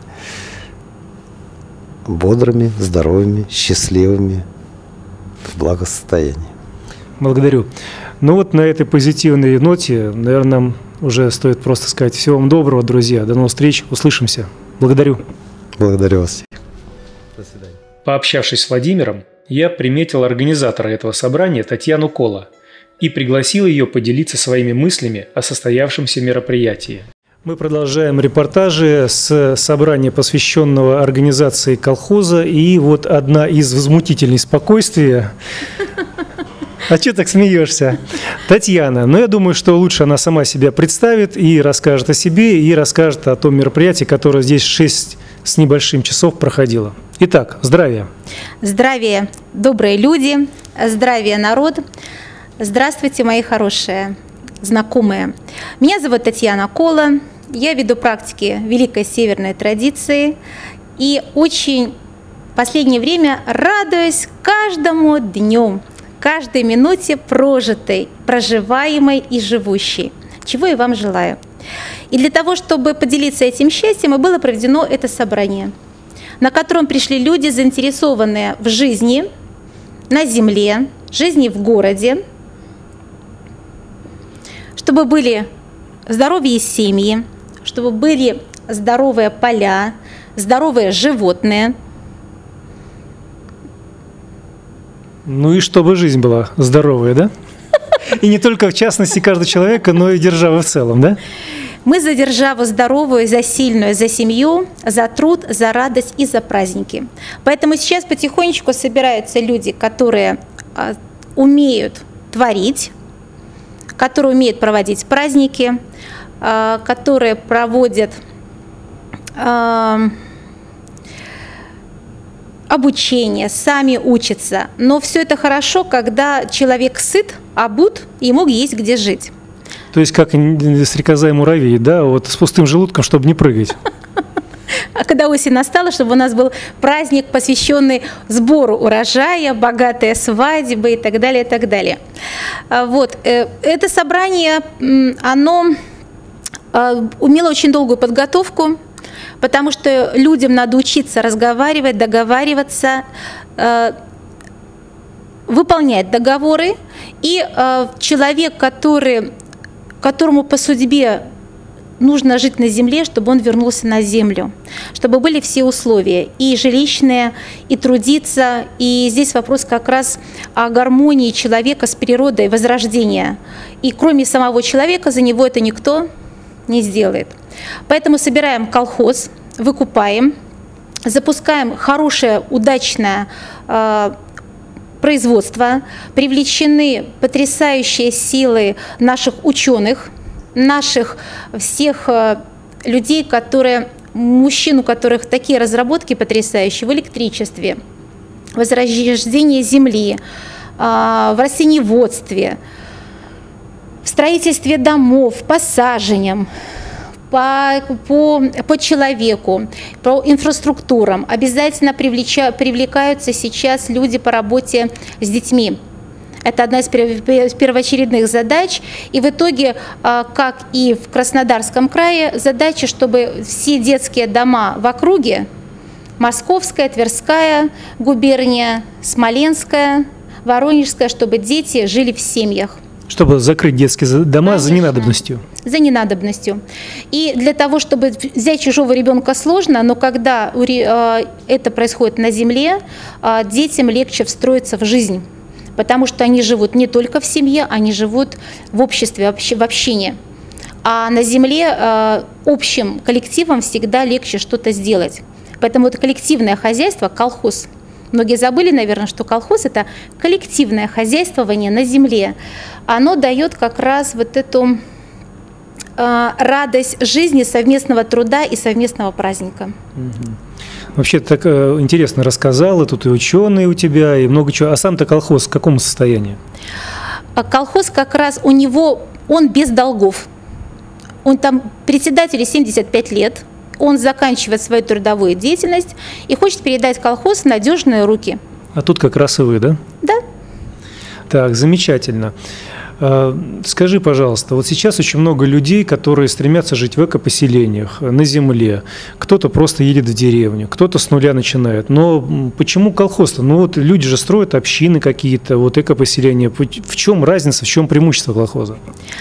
Бодрыми, здоровыми, счастливыми, в благосостоянии. Благодарю. Ну вот на этой позитивной ноте, наверное, нам уже стоит просто сказать всего вам доброго, друзья. До новых встреч, услышимся. Благодарю. Благодарю вас. До свидания. Пообщавшись с Владимиром, я приметил организатора этого собрания Татьяну Кола и пригласил ее поделиться своими мыслями о состоявшемся мероприятии. Мы продолжаем репортажи с собрания, посвященного организации колхоза. И вот одна из возмутительных спокойствия. А что так смеешься? Татьяна. Но я думаю, что лучше она сама себя представит и расскажет о себе, и расскажет о том мероприятии, которое здесь шесть с небольшим часов проходило. Итак, здравия. Здравия, добрые люди, здравия, народ. Здравствуйте, мои хорошие знакомые. Меня зовут Татьяна Кола. Я веду практики Великой Северной традиции и очень в последнее время радуюсь каждому дню, каждой минуте прожитой, проживаемой и живущей, чего и вам желаю. И для того, чтобы поделиться этим счастьем, и было проведено это собрание, на котором пришли люди, заинтересованные в жизни на земле, жизни в городе, чтобы были здоровые семьи, чтобы были здоровые поля, здоровые животные. Ну и чтобы жизнь была здоровая, да? И не только в частности каждого человека, но и державы в целом, да? Мы за державу здоровую, за сильную, за семью, за труд, за радость и за праздники. Поэтому сейчас потихонечку собираются люди, которые а, умеют творить, которые умеют проводить праздники, а, которые проводят а, обучение, сами учатся. Но все это хорошо, когда человек сыт, обут, и ему есть где жить. То есть как стрекоза и муравей, да, вот с пустым желудком, чтобы не прыгать. А когда осень настала, чтобы у нас был праздник, посвященный сбору урожая, богатые свадьбы и так далее, и так далее. Вот. Это собрание, оно имело очень долгую подготовку, потому что людям надо учиться разговаривать, договариваться, выполнять договоры. И человек, который, которому по судьбе нужно жить на земле, чтобы он вернулся на землю, чтобы были все условия, и жилищные, и трудиться. И здесь вопрос как раз о гармонии человека с природой, возрождения. И кроме самого человека за него это никто не сделает. Поэтому собираем колхоз, выкупаем, запускаем хорошее, удачное производства, привлечены потрясающие силы наших ученых, наших всех людей, которые, мужчин, у которых такие разработки потрясающие в электричестве, в возрождении земли, в растениеводстве, в строительстве домов, по саженям, по, по, по человеку, по инфраструктурам. Обязательно привлеча, привлекаются сейчас люди по работе с детьми. Это одна из первоочередных задач. И в итоге, как и в Краснодарском крае, задача, чтобы все детские дома в округе, Московская, Тверская губерния, Смоленская, Воронежская, чтобы дети жили в семьях. Чтобы закрыть детские дома, конечно, за ненадобностью. За ненадобностью. И для того, чтобы взять чужого ребенка сложно, но когда это происходит на земле, детям легче встроиться в жизнь. Потому что они живут не только в семье, они живут в обществе, в общине. А на земле общим коллективом всегда легче что-то сделать. Поэтому это коллективное хозяйство, колхоз. Многие забыли, наверное, что колхоз – это коллективное хозяйствование на земле. Оно дает как раз вот эту э, радость жизни, совместного труда и совместного праздника. Угу. Вообще, ты так э, интересно рассказала, тут и ученые у тебя, и много чего. А сам-то колхоз в каком состоянии? Колхоз как раз у него, он без долгов. Он там председателю семьдесят пять лет. Он заканчивает свою трудовую деятельность и хочет передать колхоз в надежные руки. А тут как раз и вы, да? Да. Так, замечательно. Скажи, пожалуйста, вот сейчас очень много людей, которые стремятся жить в экопоселениях, на земле. Кто-то просто едет в деревню, кто-то с нуля начинает. Но почему колхоз-то? Ну вот люди же строят общины какие-то, вот экопоселения. В чем разница, в чем преимущество колхоза?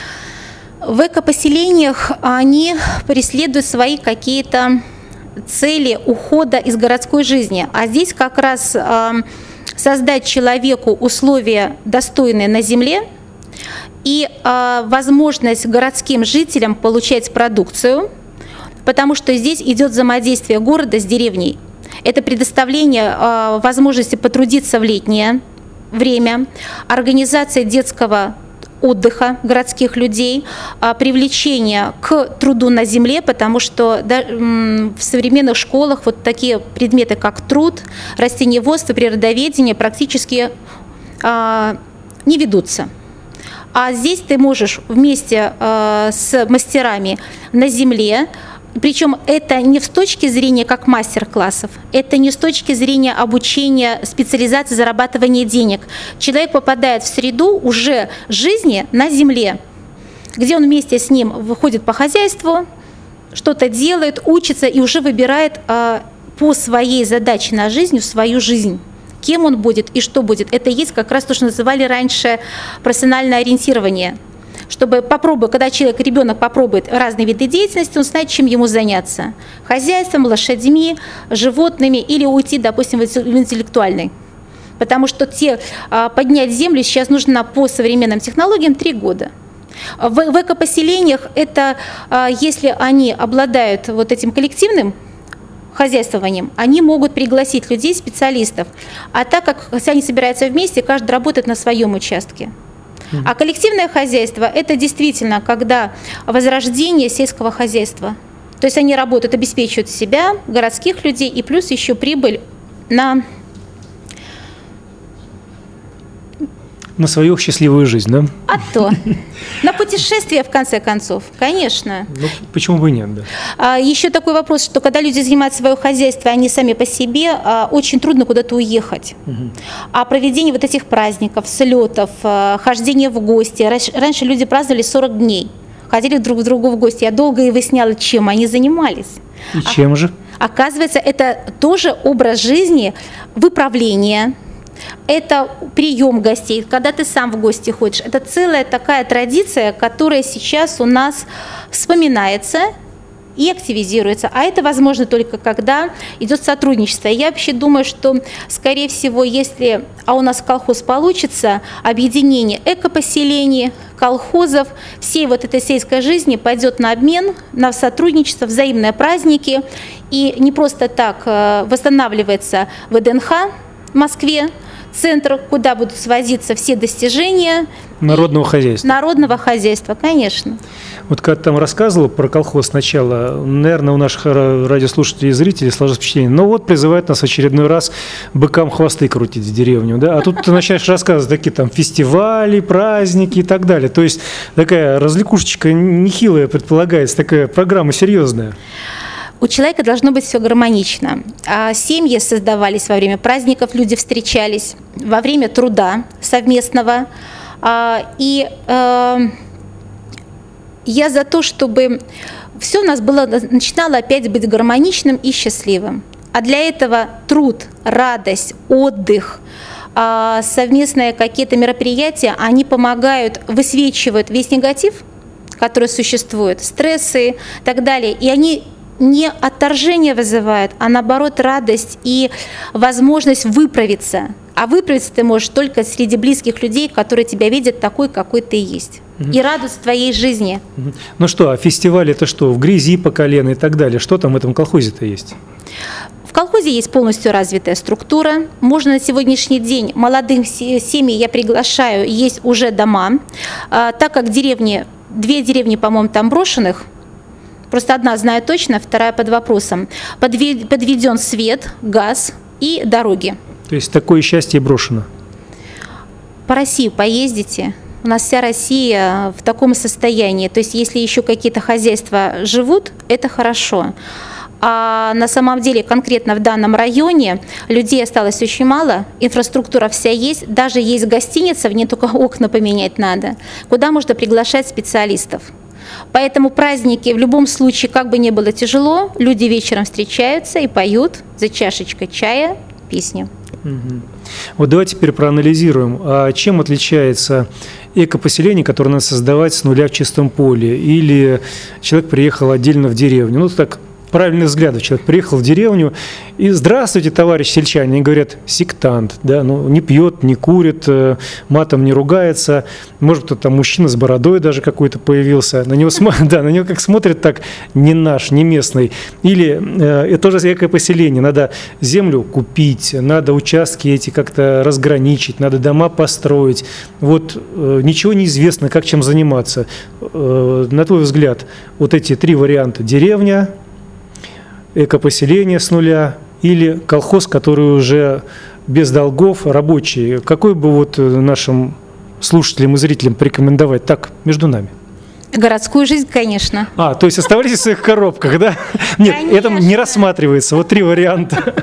В экопоселениях они преследуют свои какие-то цели ухода из городской жизни. А здесь как раз э, создать человеку условия, достойные на земле, и э, возможность городским жителям получать продукцию, потому что здесь идет взаимодействие города с деревней. Это предоставление э, возможности потрудиться в летнее время, организация детского отдыха городских людей, привлечение к труду на земле, потому что в современных школах вот такие предметы, как труд, растениеводство, природоведение практически не ведутся. А здесь ты можешь вместе с мастерами на земле, причем это не с точки зрения как мастер-классов, это не с точки зрения обучения, специализации, зарабатывания денег. Человек попадает в среду уже жизни на земле, где он вместе с ним выходит по хозяйству, что-то делает, учится и уже выбирает а, по своей задаче на жизнь свою жизнь. Кем он будет и что будет. Это есть как раз то, что называли раньше профессиональное ориентирование. Чтобы попробовать, когда человек, ребенок попробует разные виды деятельности, он знает, чем ему заняться. Хозяйством, лошадьми, животными или уйти, допустим, в интеллектуальный. Потому что те, поднять землю сейчас нужно по современным технологиям три года. В, в экопоселениях это, если они обладают вот этим коллективным хозяйствованием, они могут пригласить людей, специалистов. А так как они собираются вместе, каждый работает на своем участке. А коллективное хозяйство – это действительно когда возрождение сельского хозяйства. То есть они работают, обеспечивают себя, городских людей, и плюс еще прибыль на… На свою счастливую жизнь, да? А то. На путешествие, в конце концов, конечно. Ну, почему бы и нет, да. А, еще такой вопрос, что когда люди занимают свое хозяйство, они сами по себе, а, очень трудно куда-то уехать. Угу. А проведение вот этих праздников, слетов, а, хождение в гости. Раньше, раньше люди праздновали сорок дней, ходили друг к другу в гости. Я долго и выясняла, чем они занимались. И а, чем же? Оказывается, это тоже образ жизни, выправление. Это прием гостей, когда ты сам в гости ходишь. Это целая такая традиция, которая сейчас у нас вспоминается и активизируется. А это возможно только когда идет сотрудничество. Я вообще думаю, что, скорее всего, если а у нас колхоз получится, объединение экопоселений, колхозов, всей вот этой сельской жизни пойдет на обмен, на сотрудничество, взаимные праздники. И не просто так восстанавливается ВДНХ в Москве, центр, куда будут свозиться все достижения народного хозяйства. Народного хозяйства, конечно. Вот когда ты там рассказывала про колхоз сначала, наверное, у наших радиослушателей и зрителей сложилось впечатление, ну вот призывают нас в очередной раз быкам хвосты крутить в деревню, да, а тут ты начинаешь рассказывать такие там фестивали, праздники и так далее, то есть такая развлекушечка нехилая предполагается, такая программа серьезная. У человека должно быть все гармонично. Семьи создавались во время праздников, люди встречались, во время труда совместного. И я за то, чтобы все у нас было, начинало опять быть гармоничным и счастливым. А для этого труд, радость, отдых, совместные какие-то мероприятия, они помогают, высвечивают весь негатив, который существует, стрессы и так далее. И они не отторжение вызывают, а наоборот радость и возможность выправиться. А выправиться ты можешь только среди близких людей, которые тебя видят такой, какой ты есть. Угу. И радуются твоей жизни. Угу. Ну что, а фестиваль это что, в грязи по колено и так далее? Что там в этом колхозе-то есть? В колхозе есть полностью развитая структура. Можно на сегодняшний день молодых семей я приглашаю, есть уже дома. А, так как деревни, две деревни, по-моему, там брошенных, просто одна знаю точно, вторая под вопросом. Подведен свет, газ и дороги. То есть такое счастье брошено? По России поездите. У нас вся Россия в таком состоянии. То есть если еще какие-то хозяйства живут, это хорошо. А на самом деле конкретно в данном районе людей осталось очень мало, инфраструктура вся есть, даже есть гостиница, в ней только окна поменять надо, куда можно приглашать специалистов. Поэтому праздники в любом случае, как бы ни было тяжело, люди вечером встречаются и поют за чашечкой чая песни. Угу. Вот давайте теперь проанализируем, а чем отличается экопоселение, которое надо создавать с нуля в чистом поле, или человек приехал отдельно в деревню, ну так правильных взглядов. Человек приехал в деревню, и здравствуйте, товарищ сельчане. Они говорят, сектант, да, ну, не пьет, не курит, матом не ругается. Может, кто-то там мужчина с бородой даже какой-то появился. На него, да, на него как смотрят так, не наш, не местный. Или э, это тоже экопоселение. Надо землю купить, надо участки эти как-то разграничить, надо дома построить. Вот э, ничего не известно, как чем заниматься. Э, на твой взгляд, вот эти три варианта: деревня, экопоселение с нуля или колхоз, который уже без долгов, рабочий. Какой бы вот нашим слушателям и зрителям порекомендовать так между нами? Городскую жизнь, конечно. А, то есть оставайтесь в своих коробках, да? Нет, конечно. Это не рассматривается. Вот три варианта.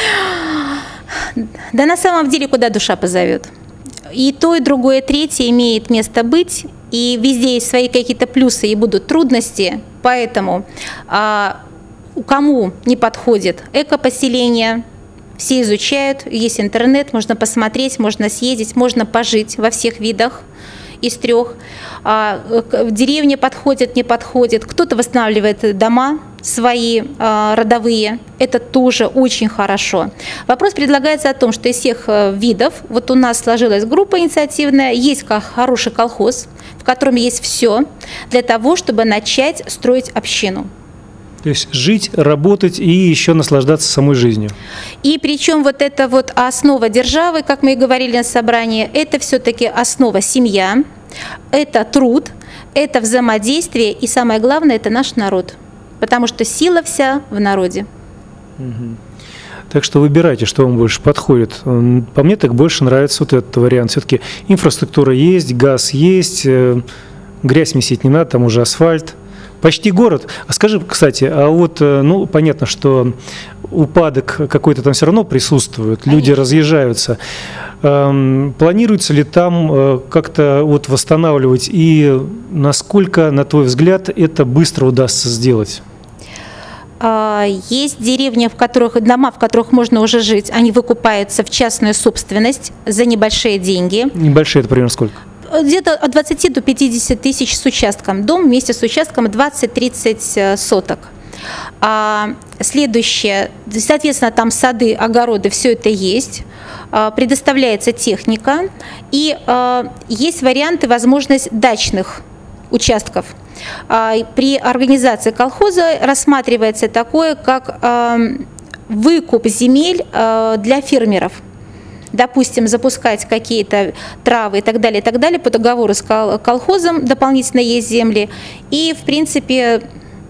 Да на самом деле, куда душа позовет. И то, и другое, и третье имеет место быть. И везде есть свои какие-то плюсы и будут трудности. Поэтому а, кому не подходит экопоселение, все изучают, есть интернет, можно посмотреть, можно съездить, можно пожить во всех видах из трех. В деревне подходит, не подходит. Кто-то восстанавливает дома свои родовые. Это тоже очень хорошо. Вопрос предлагается о том, что из всех видов, вот у нас сложилась группа инициативная, есть хороший колхоз, в котором есть все для того, чтобы начать строить общину. То есть жить, работать и еще наслаждаться самой жизнью. И причем вот эта вот основа державы, как мы и говорили на собрании, это все-таки основа семья, это труд, это взаимодействие и самое главное, это наш народ. Потому что сила вся в народе. Угу. Так что выбирайте, что вам больше подходит. По мне так больше нравится вот этот вариант. Все-таки инфраструктура есть, газ есть, грязь месить не надо, там уже асфальт. Почти город. А скажи, кстати, а вот, ну, понятно, что упадок какой-то там все равно присутствует, люди Конечно. разъезжаются. Эм, планируется ли там э, как-то вот восстанавливать и насколько, на твой взгляд, это быстро удастся сделать? Есть деревни, в которых, дома, в которых можно уже жить, они выкупаются в частную собственность за небольшие деньги. Небольшие, это примерно сколько? Где-то от двадцати до пятидесяти тысяч с участком. Дом вместе с участком двадцать-тридцать соток. А следующее, соответственно, там сады, огороды, все это есть. А, предоставляется техника. И а, есть варианты, возможность дачных участков. А, при организации колхоза рассматривается такое, как а, выкуп земель а, для фермеров. допустим, запускать какие-то травы и так далее, и так далее, по договору с колхозом дополнительно есть земли. И, в принципе,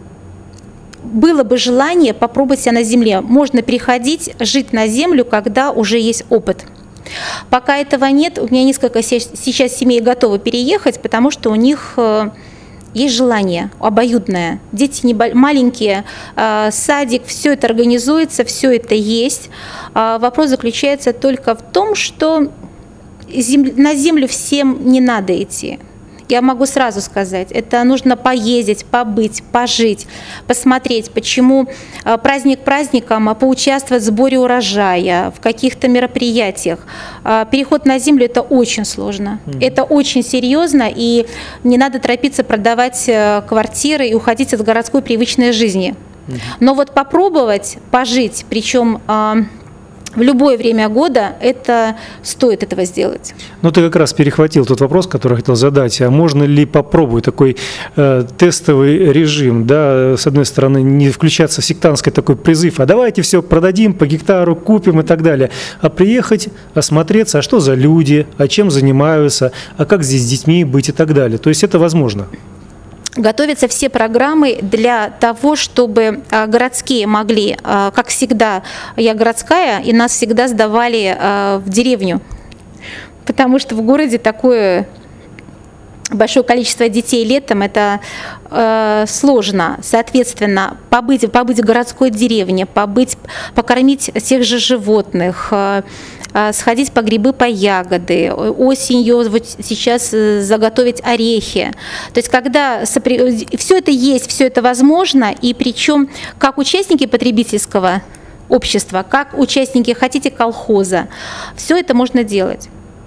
было бы желание попробовать себя на земле. Можно переходить, жить на землю, когда уже есть опыт. Пока этого нет, у меня несколько сейчас семей готовы переехать, потому что у них есть желание обоюдное. Дети не маленькие, садик, все это организуется, все это есть. Вопрос заключается только в том, что на землю всем не надо идти. Я могу сразу сказать, это нужно поездить, побыть, пожить, посмотреть, почему праздник праздником, поучаствовать в сборе урожая, в каких-то мероприятиях. Переход на землю – это очень сложно, mm-hmm. это очень серьезно, и не надо торопиться продавать квартиры и уходить от городской привычной жизни. Mm-hmm. Но вот попробовать пожить, причем в любое время года, это стоит этого сделать. Ну, ты как раз перехватил тот вопрос, который я хотел задать. А можно ли попробовать такой э, тестовый режим, да, с одной стороны, не включаться в сектантский такой призыв, а давайте все продадим, по гектару купим и так далее, а приехать, осмотреться, а что за люди, а чем занимаются, а как здесь с детьми быть и так далее. То есть это возможно. Готовятся все программы для того, чтобы городские могли, как всегда, я городская, и нас всегда сдавали в деревню, потому что в городе такое большое количество детей летом, это э, сложно. Соответственно, побыть, побыть в городской деревне, побыть, покормить тех же животных, э, сходить по грибы, по ягоды, осенью вот сейчас заготовить орехи. То есть когда сопри... все это есть, все это возможно, и причем как участники потребительского общества, как участники, хотите, колхоза, все это можно делать.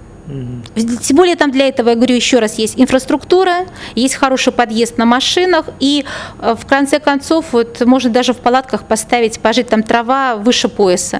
Тем более там для этого, я говорю еще раз, есть инфраструктура, есть хороший подъезд на машинах, и в конце концов вот, можно даже в палатках поставить, пожить, там трава выше пояса.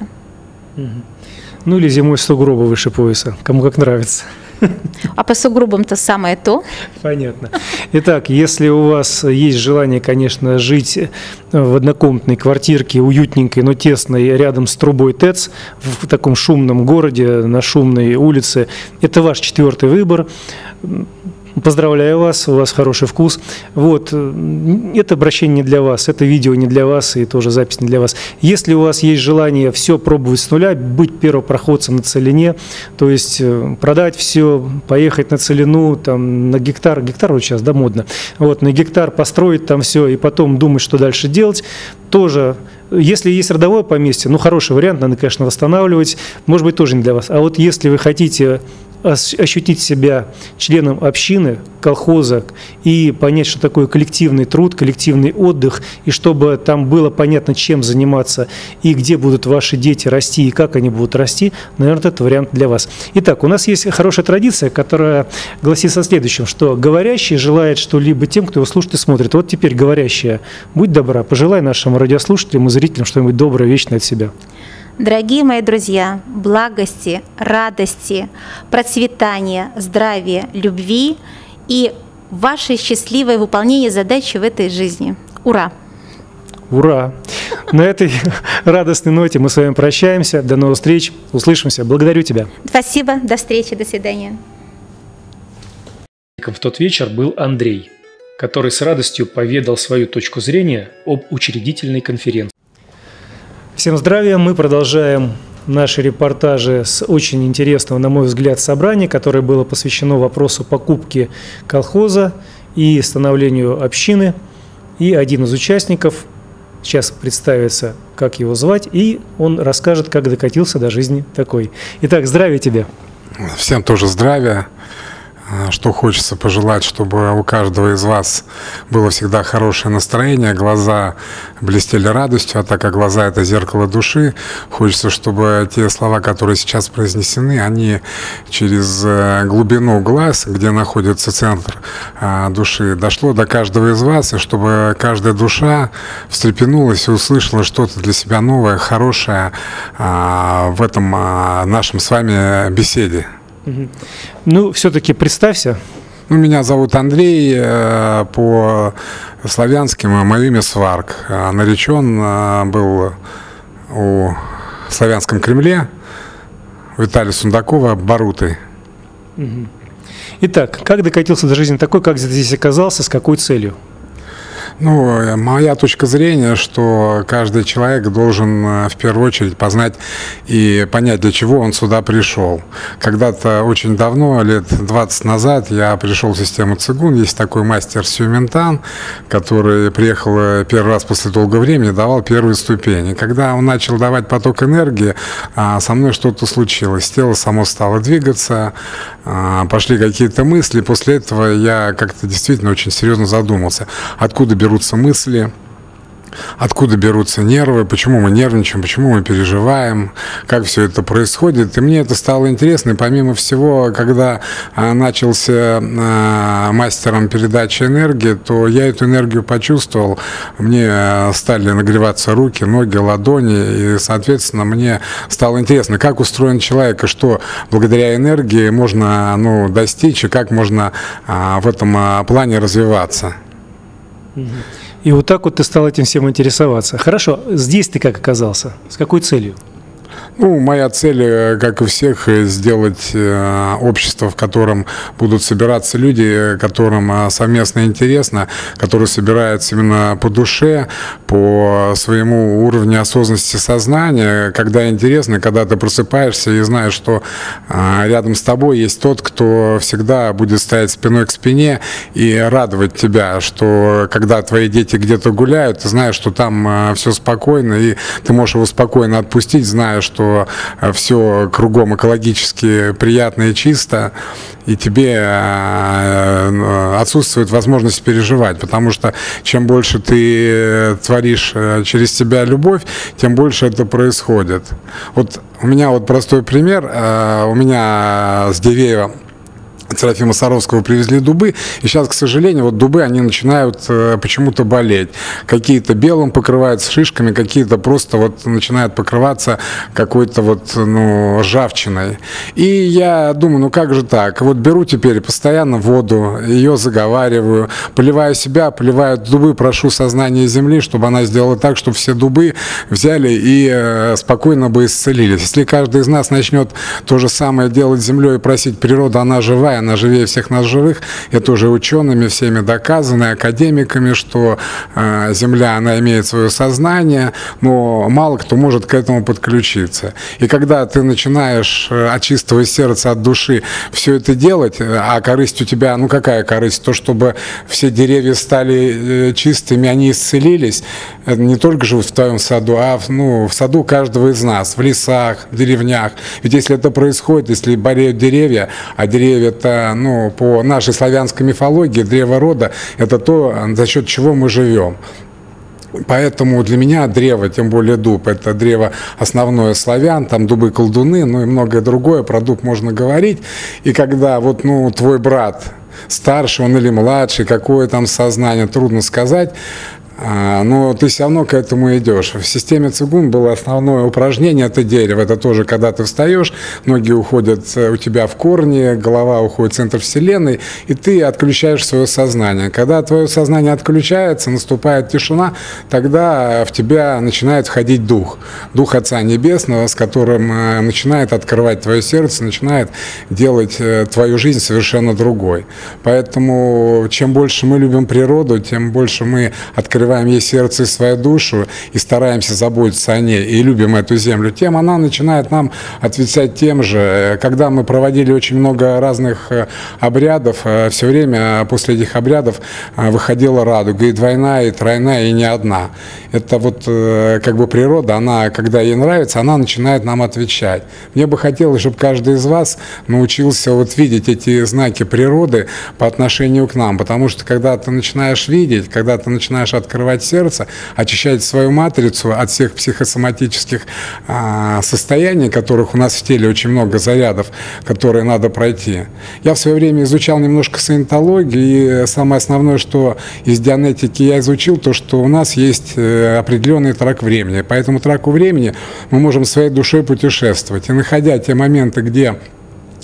Ну или зимой сугробы выше пояса, кому как нравится. А по сугробам-то самое то. Понятно. Итак, если у вас есть желание, конечно, жить в однокомнатной квартирке, уютненькой, но тесной, рядом с трубой ТЭЦ, в таком шумном городе, на шумной улице, это ваш четвертый выбор. Поздравляю вас, у вас хороший вкус. Вот, это обращение не для вас, это видео не для вас и тоже запись не для вас. Если у вас есть желание все пробовать с нуля, быть первопроходцем на целине, то есть продать все, поехать на целину, там, на гектар, гектар вот сейчас, да, модно, вот, на гектар построить там все и потом думать, что дальше делать, тоже. Если есть родовое поместье, ну, хороший вариант, надо, конечно, восстанавливать, может быть, тоже не для вас. А вот если вы хотите ощутить себя членом общины, колхоза и понять, что такое коллективный труд, коллективный отдых, и чтобы там было понятно, чем заниматься и где будут ваши дети расти и как они будут расти, наверное, это вариант для вас. Итак, у нас есть хорошая традиция, которая гласит о следующем, что говорящий желает что-либо тем, кто его слушает и смотрит. Вот теперь говорящая, будь добра, пожелай нашим радиослушателям и зрителям что-нибудь доброе, вечное от себя. Дорогие мои друзья, благости, радости, процветания, здравия, любви и ваше счастливое выполнение задачи в этой жизни. Ура! Ура! На этой радостной ноте мы с вами прощаемся. До новых встреч. Услышимся. Благодарю тебя. Спасибо. До встречи. До свидания. В тот вечер был Андрей, который с радостью поведал свою точку зрения об учредительной конференции. Всем здравия! Мы продолжаем наши репортажи с очень интересного, на мой взгляд, собрания, которое было посвящено вопросу покупки колхоза и становлению общины. И один из участников сейчас представится, как его звать, и он расскажет, как докатился до жизни такой. Итак, здравия тебе! Всем тоже здравия! Что хочется пожелать, чтобы у каждого из вас было всегда хорошее настроение, глаза блестели радостью, а так как глаза – это зеркало души, хочется, чтобы те слова, которые сейчас произнесены, они через глубину глаз, где находится центр души, дошло до каждого из вас, и чтобы каждая душа встрепенулась и услышала что-то для себя новое, хорошее в этом нашем с вами беседе. Ну, все-таки представься. Ну, меня зовут Андрей, по славянски мое имя Сварк. Наречен был у в Славянском Кремле. Виталия Сундакова «Баруты». Угу. Итак, как докатился до жизни такой, как здесь оказался, с какой целью? Ну, моя точка зрения, что каждый человек должен в первую очередь познать и понять, для чего он сюда пришел. Когда-то очень давно, лет двадцать назад, я пришел в систему Цигун. Есть такой мастер Сюминтан, который приехал первый раз после долгого времени, давал первые ступени. Когда он начал давать поток энергии, со мной что-то случилось. Тело само стало двигаться, пошли какие-то мысли. После этого я как-то действительно очень серьезно задумался, откуда берутся мысли, откуда берутся нервы, почему мы нервничаем, почему мы переживаем, как все это происходит. И мне это стало интересно. И помимо всего, когда а, начался а, мастером передачи энергии, то я эту энергию почувствовал. Мне стали нагреваться руки, ноги, ладони. И, соответственно, мне стало интересно, как устроен человек, и что благодаря энергии можно ну, достичь, и как можно а, в этом а, плане развиваться. И вот так вот ты стал этим всем интересоваться. Хорошо, здесь ты как оказался? С какой целью? Ну, моя цель, как и всех, сделать э, общество, в котором будут собираться люди, которым э, совместно интересно, которые собираются именно по душе, по своему уровню осознанности сознания, когда интересно, когда ты просыпаешься и знаешь, что э, рядом с тобой есть тот, кто всегда будет стоять спиной к спине и радовать тебя, что когда твои дети где-то гуляют, ты знаешь, что там э, все спокойно, и ты можешь его спокойно отпустить, зная, что все кругом экологически приятно и чисто, и тебе отсутствует возможность переживать, потому что чем больше ты творишь через себя любовь, тем больше это происходит. Вот у меня вот простой пример. У меня с Дивеева Серафима Саровского привезли дубы, и сейчас, к сожалению, вот дубы, они начинают э, почему-то болеть. Какие-то белым покрываются шишками, какие-то просто вот начинают покрываться какой-то вот, ну, ржавчиной. И я думаю, ну как же так? Вот беру теперь постоянно воду, ее заговариваю, поливаю себя, поливаю дубы, прошу сознание земли, чтобы она сделала так, чтобы все дубы взяли и э, спокойно бы исцелились. Если каждый из нас начнет то же самое делать с землей и просить природу, она живая, она живее всех нас живых, это уже учеными всеми доказано, академиками, что э, Земля, она имеет свое сознание, но мало кто может к этому подключиться. И когда ты начинаешь э, от чистого сердца, от души все это делать, а корысть у тебя, ну какая корысть? То, чтобы все деревья стали э, чистыми, они исцелились, это не только живут в твоем саду, а в, ну, в саду каждого из нас, в лесах, в деревнях. Ведь если это происходит, если болеют деревья, а деревья это, ну, по нашей славянской мифологии, древо рода, это то, за счет чего мы живем. Поэтому для меня древо, тем более дуб, это древо основное славян, там дубы-колдуны, ну и многое другое, про дуб можно говорить. И когда вот, ну, твой брат, старший он или младший, какое там сознание, трудно сказать, но ты все равно к этому идешь. В системе Цигун было основное упражнение, это дерево. Это тоже, когда ты встаешь, ноги уходят у тебя в корни, голова уходит в центр Вселенной, и ты отключаешь свое сознание. Когда твое сознание отключается, наступает тишина, тогда в тебя начинает входить дух. Дух Отца Небесного, с которым начинает открывать твое сердце, начинает делать твою жизнь совершенно другой. Поэтому чем больше мы любим природу, тем больше мы открываем ей сердце и свою душу и стараемся заботиться о ней и любим эту землю, тем она начинает нам отвечать тем же. Когда мы проводили очень много разных обрядов, все время после этих обрядов выходила радуга, и двойная, и тройная, и не одна. Это вот как бы природа, она, когда ей нравится, она начинает нам отвечать. Мне бы хотелось, чтобы каждый из вас научился вот видеть эти знаки природы по отношению к нам, потому что когда ты начинаешь видеть, когда ты начинаешь открывать сердце, очищать свою матрицу от всех психосоматических а, состояний, которых у нас в теле очень много зарядов, которые надо пройти. Я в свое время изучал немножко саентологию, и самое основное, что из дианетики я изучил, то, что у нас есть определенный трак времени. По этому траку времени мы можем своей душой путешествовать. И находя те моменты, где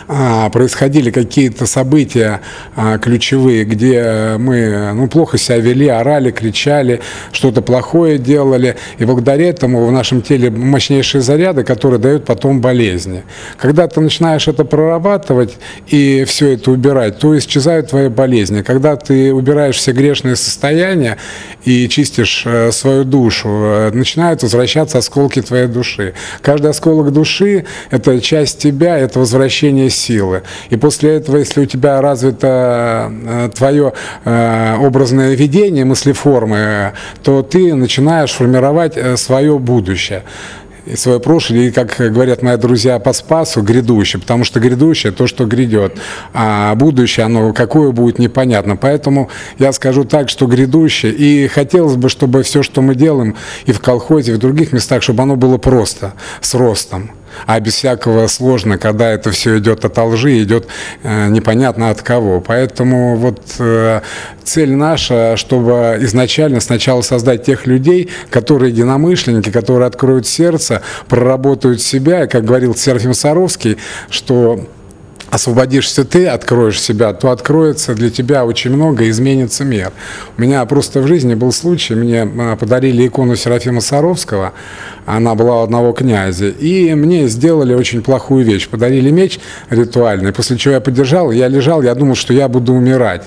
а, происходили какие-то события а, ключевые, где мы ну, плохо себя вели, орали, кричали, что-то плохое делали, и благодаря этому в нашем теле мощнейшие заряды, которые дают потом болезни. Когда ты начинаешь это прорабатывать и все это убирать, то исчезают твои болезни. Когда ты убираешь все грешные состояния и чистишь э, свою душу, э, начинают возвращаться осколки твоей души. Каждый осколок души – это часть тебя, это возвращение силы. И после этого, если у тебя развито э, твое э, образное видение, мыслеформы, э, то ты начинаешь формировать э, свое будущее. И свое прошлое, и, как говорят мои друзья по Спасу, грядущее, потому что грядущее – то, что грядет, а будущее, оно какое будет, непонятно. Поэтому я скажу так, что грядущее, и хотелось бы, чтобы все, что мы делаем и в колхозе, и в других местах, чтобы оно было просто, с ростом. А без всякого сложно, когда это все идет от лжи, идет э, непонятно от кого. Поэтому вот э, цель наша, чтобы изначально сначала создать тех людей, которые единомышленники, которые откроют сердце, проработают себя. И, как говорил Серафим Саровский, что освободишься ты, откроешь себя, то откроется для тебя очень много, изменится мир. У меня просто в жизни был случай, мне подарили икону Серафима Саровского, она была у одного князя, и мне сделали очень плохую вещь, подарили меч ритуальный, после чего я подержал, я лежал, я думал, что я буду умирать.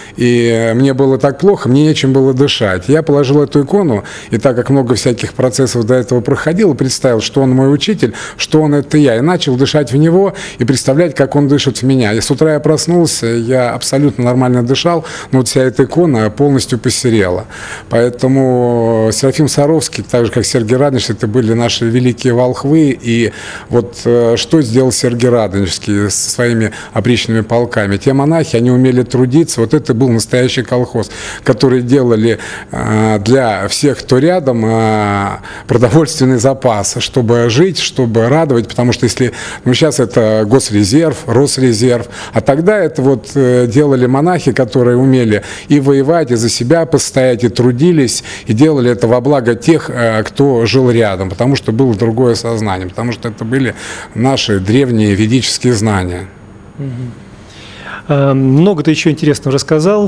И мне было так плохо, мне нечем было дышать. Я положил эту икону, и так как много всяких процессов до этого проходил, представил, что он мой учитель, что он это я, и начал дышать в него и представлять, как он дышит в меня. И с утра я проснулся, я абсолютно нормально дышал, но вот вся эта икона полностью посерела. Поэтому Серафим Саровский, так же как Сергий Радонежский, это были наши великие волхвы. И вот что сделал Сергий Радонежский со своими опричными полками? Те монахи, они умели трудиться, вот это был был настоящий колхоз, который делали э, для всех, кто рядом, э, продовольственный запас, чтобы жить, чтобы радовать, потому что если, ну сейчас это госрезерв, Росрезерв, а тогда это вот э, делали монахи, которые умели и воевать, и за себя постоять, и трудились, и делали это во благо тех, э, кто жил рядом, потому что было другое сознание, потому что это были наши древние ведические знания. Много ты еще интересного рассказал,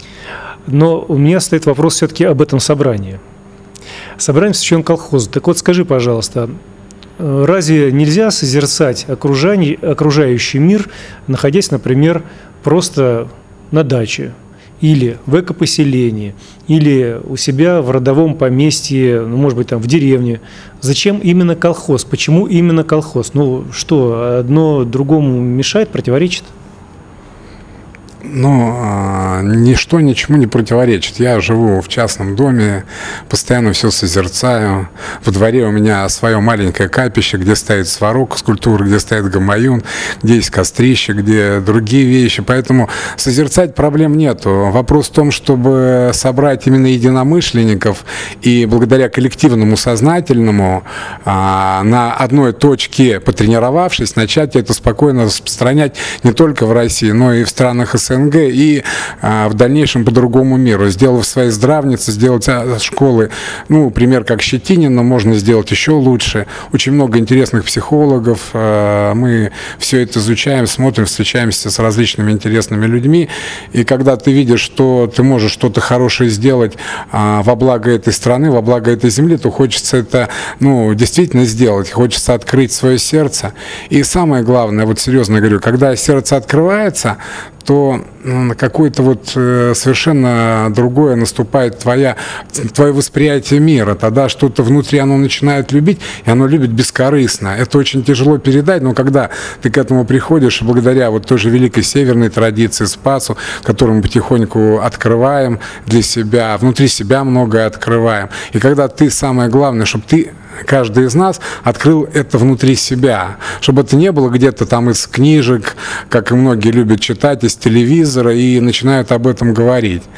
но у меня стоит вопрос все-таки об этом собрании. Собрание посвящено колхозу. Так вот, скажи, пожалуйста, разве нельзя созерцать окружающий мир, находясь, например, просто на даче, или в экопоселении, или у себя в родовом поместье, ну, может быть, там в деревне? Зачем именно колхоз? Почему именно колхоз? Ну, что, одно другому мешает, противоречит? Но ничто ничему не противоречит. Я живу в частном доме, постоянно все созерцаю. Во дворе у меня свое маленькое капище, где стоит сварог, скульптура, где стоит гамаюн, где есть кострище, где другие вещи. Поэтому созерцать проблем нету. Вопрос в том, чтобы собрать именно единомышленников и благодаря коллективному сознательному на одной точке, потренировавшись, начать это спокойно распространять не только в России, но и в странах СНГ. И а, в дальнейшем по другому миру, сделав свои здравницы, сделать а, школы, ну, пример как Щетинина, можно сделать еще лучше. Очень много интересных психологов, а, мы все это изучаем, смотрим, встречаемся с различными интересными людьми, и когда ты видишь, что ты можешь что-то хорошее сделать а, во благо этой страны, во благо этой земли, то хочется это, ну, действительно сделать, хочется открыть свое сердце. И самое главное, вот серьезно говорю, когда сердце открывается, то какое-то вот совершенно другое наступает твоя, твое восприятие мира. Тогда что-то внутри оно начинает любить, и оно любит бескорыстно. Это очень тяжело передать, но когда ты к этому приходишь, благодаря вот той же великой северной традиции Спасу, которую мы потихоньку открываем для себя, внутри себя многое открываем. И когда ты, самое главное, чтобы ты, каждый из нас, открыл это внутри себя, чтобы это не было где-то там из книжек, как и многие любят читать, из телевизора, и начинают об этом говорить.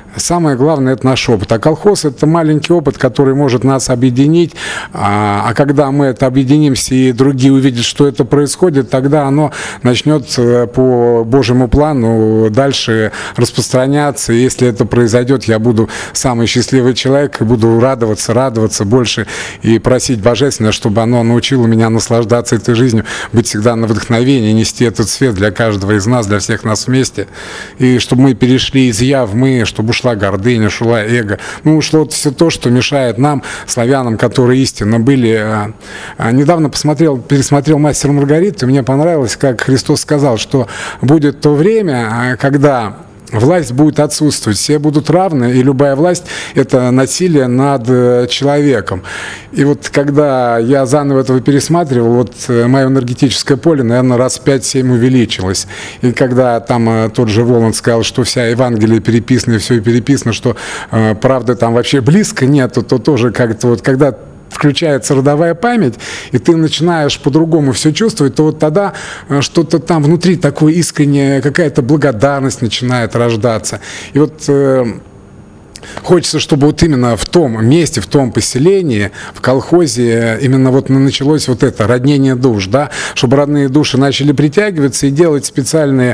Самое главное – это наш опыт. А колхоз – это маленький опыт, который может нас объединить. А, а когда мы это объединимся и другие увидят, что это происходит, тогда оно начнет по Божьему плану дальше распространяться. И если это произойдет, я буду самый счастливый человек и буду радоваться, радоваться больше и просить Божественное, чтобы оно научило меня наслаждаться этой жизнью, быть всегда на вдохновении, нести этот свет для каждого из нас, для всех нас вместе. И чтобы мы перешли из «я» в «мы», чтобы ушла гордыня, ушла эго. Ну, ушло все то, что мешает нам, славянам, которые истинно были. Недавно посмотрел, пересмотрел «Мастера и Маргариту», и мне понравилось, как Христос сказал, что будет то время, когда власть будет отсутствовать, все будут равны, и любая власть – это насилие над человеком. И вот когда я заново этого пересматривал, вот мое энергетическое поле, наверное, раз в пять-семь увеличилось. И когда там тот же Воланд сказал, что вся Евангелие переписана, и все переписано, что э, правды там вообще близко нету, то тоже как-то вот когда включается родовая память, и ты начинаешь по-другому все чувствовать, то вот тогда что-то там внутри такое искреннее, какая-то благодарность начинает рождаться. И вот э, хочется, чтобы вот именно в том месте, в том поселении, в колхозе именно вот началось вот это роднение душ, да, чтобы родные души начали притягиваться и делать специальные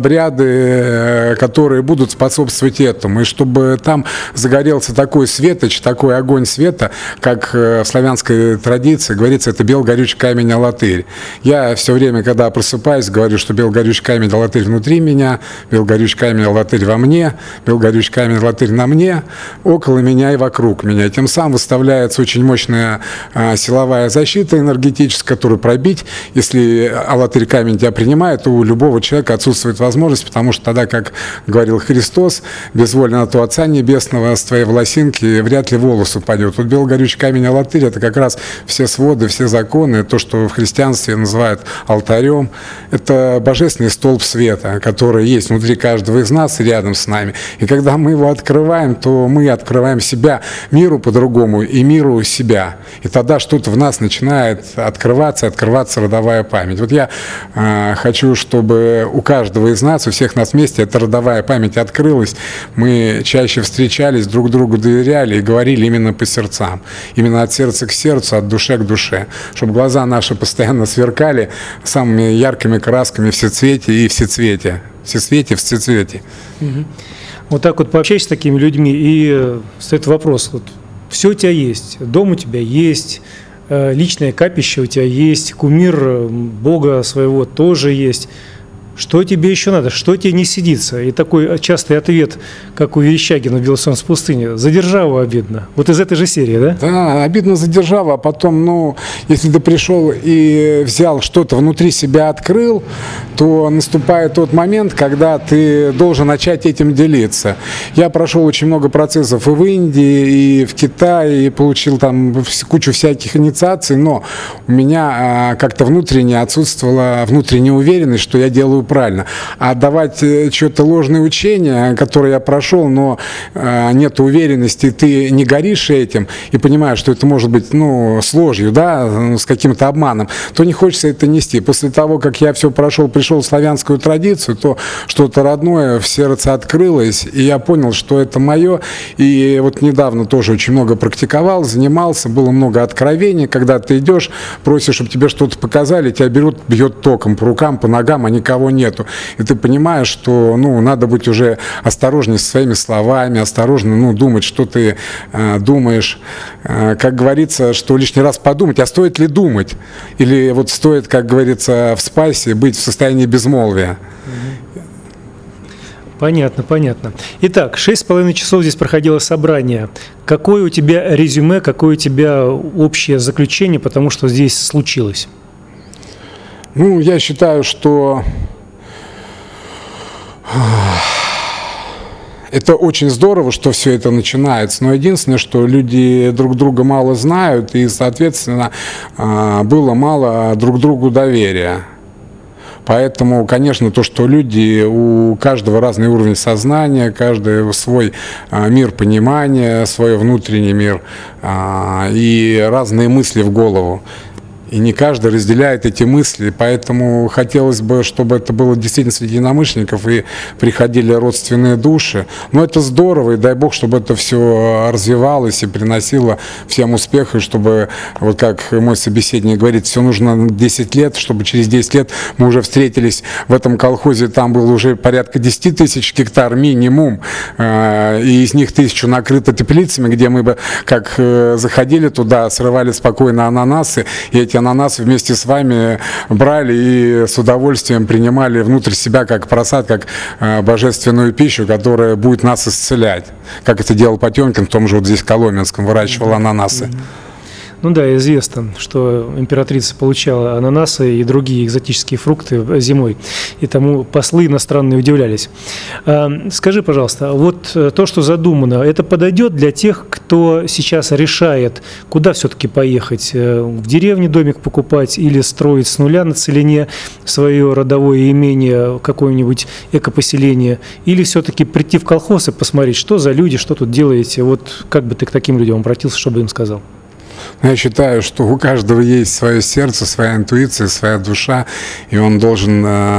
обряды, которые будут способствовать этому, и чтобы там загорелся такой светоч, такой огонь света, как в славянской традиции говорится, это бел горючий камень алатырь. Я все время, когда просыпаюсь, говорю, что бел горючий камень алатырь внутри меня, бел горючий камень алатырь во мне, бел горючий камень алатырь на мне, около меня и вокруг меня. Тем самым выставляется очень мощная а, силовая защита энергетическая, которую пробить. Если алатырь камень тебя принимает, то у любого человека отсутствует возможность, потому что тогда, как говорил Христос, без воли на то Отца Небесного, с твоей волосинки вряд ли волос упадет. Вот белый горючий камень алатырь – это как раз все своды, все законы, то, что в христианстве называют алтарем. Это божественный столб света, который есть внутри каждого из нас и рядом с нами. И когда мы его открываем, то мы открываем себя миру по-другому и миру себя. И тогда что-то в нас начинает открываться, открываться родовая память. Вот я э, хочу, чтобы у каждого из нас, у всех нас вместе эта родовая память открылась. Мы чаще встречались, друг другу доверяли и говорили именно по сердцам. Именно от сердца к сердцу, от души к душе. Чтобы глаза наши постоянно сверкали самыми яркими красками всецветия и всецветия. Всецветия, всецветия. Угу. Вот так вот пообщаешься с такими людьми, и стоит вопрос, вот, все у тебя есть, дом у тебя есть, личное капище у тебя есть, кумир Бога своего тоже есть. Что тебе еще надо? Что тебе не сидится? И такой частый ответ, как у Верещагина в «Белое солнце в пустыне». За державу обидно. Вот из этой же серии, да? Да, обидно за державу, а потом, ну, если ты пришел и взял что-то внутри себя, открыл, то наступает тот момент, когда ты должен начать этим делиться. Я прошел очень много процессов и в Индии, и в Китае, и получил там кучу всяких инициаций, но у меня а, как-то внутренне отсутствовала внутренняя уверенность, что я делаю правильно. А давать что-то ложное учение, которое я прошел, но э, нет уверенности, ты не горишь этим и понимаешь, что это может быть, ну, с ложью, да, с каким-то обманом, то не хочется это нести. После того, как я все прошел, пришел в славянскую традицию, то что-то родное в сердце открылось, и я понял, что это мое. И вот недавно тоже очень много практиковал, занимался, было много откровений, когда ты идешь, просишь, чтобы тебе что-то показали, тебя берут, бьет током по рукам, по ногам, а никого нету. И ты понимаешь, что, ну, надо быть уже осторожнее со своими словами, осторожно, ну, думать, что ты э, думаешь. Э, как говорится, что лишний раз подумать, а стоит ли думать? Или вот стоит, как говорится, в спайсе быть в состоянии безмолвия? Понятно, понятно. Итак, шесть с половиной часов здесь проходило собрание. Какое у тебя резюме, какое у тебя общее заключение, потому что здесь случилось? Ну, я считаю, что это очень здорово, что все это начинается, но единственное, что люди друг друга мало знают, и, соответственно, было мало друг другу доверия. Поэтому, конечно, то, что люди, у каждого разный уровень сознания, каждый свой мир понимания, свой внутренний мир и разные мысли в голову. И не каждый разделяет эти мысли, поэтому хотелось бы, чтобы это было действительно среди единомышленников и приходили родственные души. Но это здорово, и дай бог, чтобы это все развивалось и приносило всем успех, и чтобы, вот как мой собеседник говорит, все нужно десять лет, чтобы через десять лет мы уже встретились в этом колхозе, там было уже порядка десяти тысяч гектар минимум, и из них тысячу накрыто теплицами, где мы бы, как заходили туда, срывали спокойно ананасы, и эти ананасы вместе с вами брали и с удовольствием принимали внутрь себя как просад, как э, божественную пищу, которая будет нас исцелять. Как это делал Потемкин в том же вот здесь Коломенском, выращивал ананасы. Ну да, известно, что императрица получала ананасы и другие экзотические фрукты зимой, и тому послы иностранные удивлялись. Скажи, пожалуйста, вот то, что задумано, это подойдет для тех, кто сейчас решает, куда все-таки поехать, в деревне домик покупать или строить с нуля на целине свое родовое имение, какое-нибудь экопоселение, или все-таки прийти в колхоз и посмотреть, что за люди, что тут делаете, вот как бы ты к таким людям обратился, чтобы им сказал? Я считаю, что у каждого есть свое сердце, своя интуиция, своя душа, и он должен,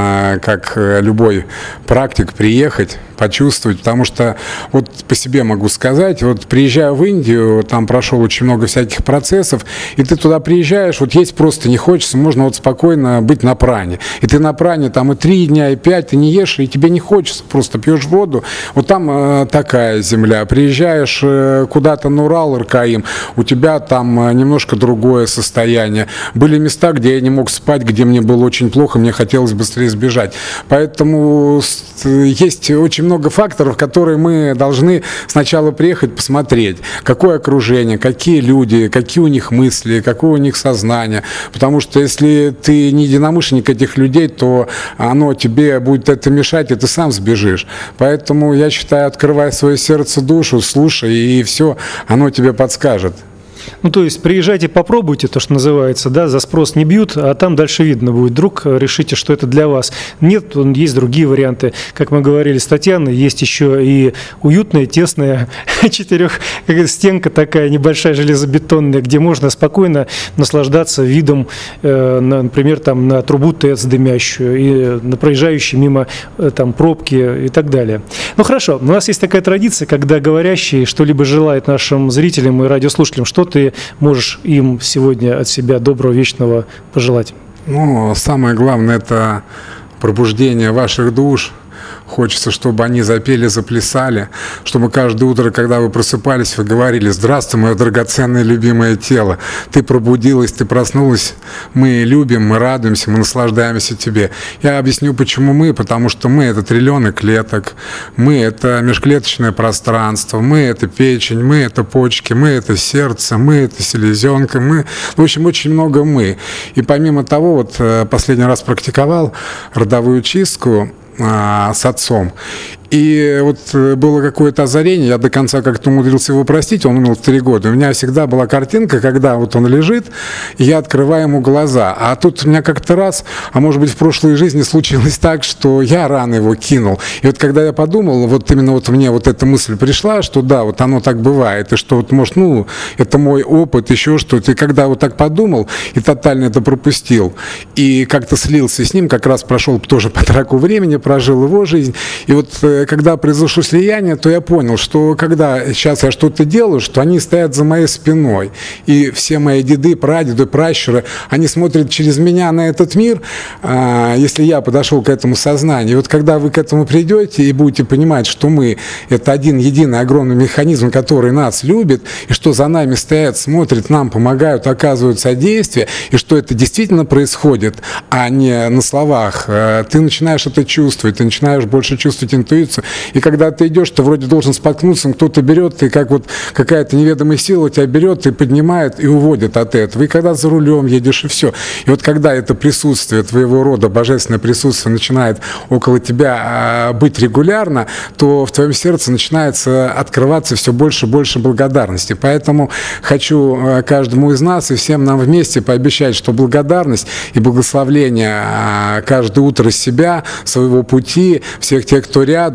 как любой практик, приехать, почувствовать, потому что вот по себе могу сказать, вот приезжая в Индию, там прошел очень много всяких процессов, и ты туда приезжаешь, вот есть просто не хочется, можно вот спокойно быть на пране, и ты на пране там и три дня, и пять, ты не ешь, и тебе не хочется, просто пьешь воду, вот там э, такая земля, приезжаешь э, куда-то на Урал, Иркаим, у тебя там э, немножко другое состояние, были места, где я не мог спать, где мне было очень плохо, мне хотелось быстрее сбежать, поэтому есть очень много факторов, которые мы должны сначала приехать посмотреть, какое окружение, какие люди, какие у них мысли, какое у них сознание, потому что если ты не единомышленник этих людей, то оно тебе будет это мешать, и ты сам сбежишь. Поэтому я считаю, открывай свое сердце, душу, слушай, и все, оно тебе подскажет. Ну, то есть приезжайте, попробуйте, то, что называется, да, за спрос не бьют, а там дальше видно будет. Вдруг решите, что это для вас. Нет, есть другие варианты. Как мы говорили с Татьяной, есть еще и уютная, тесная четырехстенка такая небольшая железобетонная, где можно спокойно наслаждаться видом, э, например, там, на трубу ТЭЦ дымящую, и на проезжающие мимо э, там, пробки и так далее. Ну, хорошо, у нас есть такая традиция, когда говорящий что-либо желает нашим зрителям и радиослушателям, что ты можешь им сегодня от себя доброго, вечного пожелать? Ну, самое главное – это пробуждение ваших душ. Хочется, чтобы они запели, заплясали, чтобы каждое утро, когда вы просыпались, вы говорили: «Здравствуй, мое драгоценное любимое тело, ты пробудилась, ты проснулась, мы любим, мы радуемся, мы наслаждаемся тебе». Я объясню, почему мы, потому что мы – это триллионы клеток, мы – это межклеточное пространство, мы – это печень, мы – это почки, мы – это сердце, мы – это селезенка, мы, в общем, очень много мы. И помимо того, вот последний раз практиковал родовую чистку с отцом. И вот было какое-то озарение, я до конца как-то умудрился его простить, он умер в три года. У меня всегда была картинка, когда вот он лежит, и я открываю ему глаза. А тут у меня как-то раз, а может быть в прошлой жизни случилось так, что я рано его кинул. И вот когда я подумал, вот именно вот мне вот эта мысль пришла, что да, вот оно так бывает, и что вот может, ну, это мой опыт, еще что-то. И когда вот так подумал, и тотально это пропустил, и как-то слился с ним, как раз прошел тоже по траку времени, прожил его жизнь, и вот когда произошло слияние, то я понял, что когда сейчас я что-то делаю, что они стоят за моей спиной. И все мои деды, прадеды, пращуры, они смотрят через меня на этот мир, если я подошел к этому сознанию. И вот когда вы к этому придете и будете понимать, что мы – это один единый огромный механизм, который нас любит, и что за нами стоят, смотрят, нам помогают, оказывают содействие, и что это действительно происходит, а не на словах, ты начинаешь это чувствовать, ты начинаешь больше чувствовать интуицию. И когда ты идешь, ты вроде должен споткнуться, кто-то берет, и как вот какая-то неведомая сила тебя берет и поднимает и уводит от этого. И когда за рулем едешь, и все. И вот когда это присутствие твоего рода, божественное присутствие начинает около тебя быть регулярно, то в твоем сердце начинается открываться все больше и больше благодарности. Поэтому хочу каждому из нас и всем нам вместе пообещать, что благодарность и благословление каждое утро себя, своего пути, всех тех, кто рядом,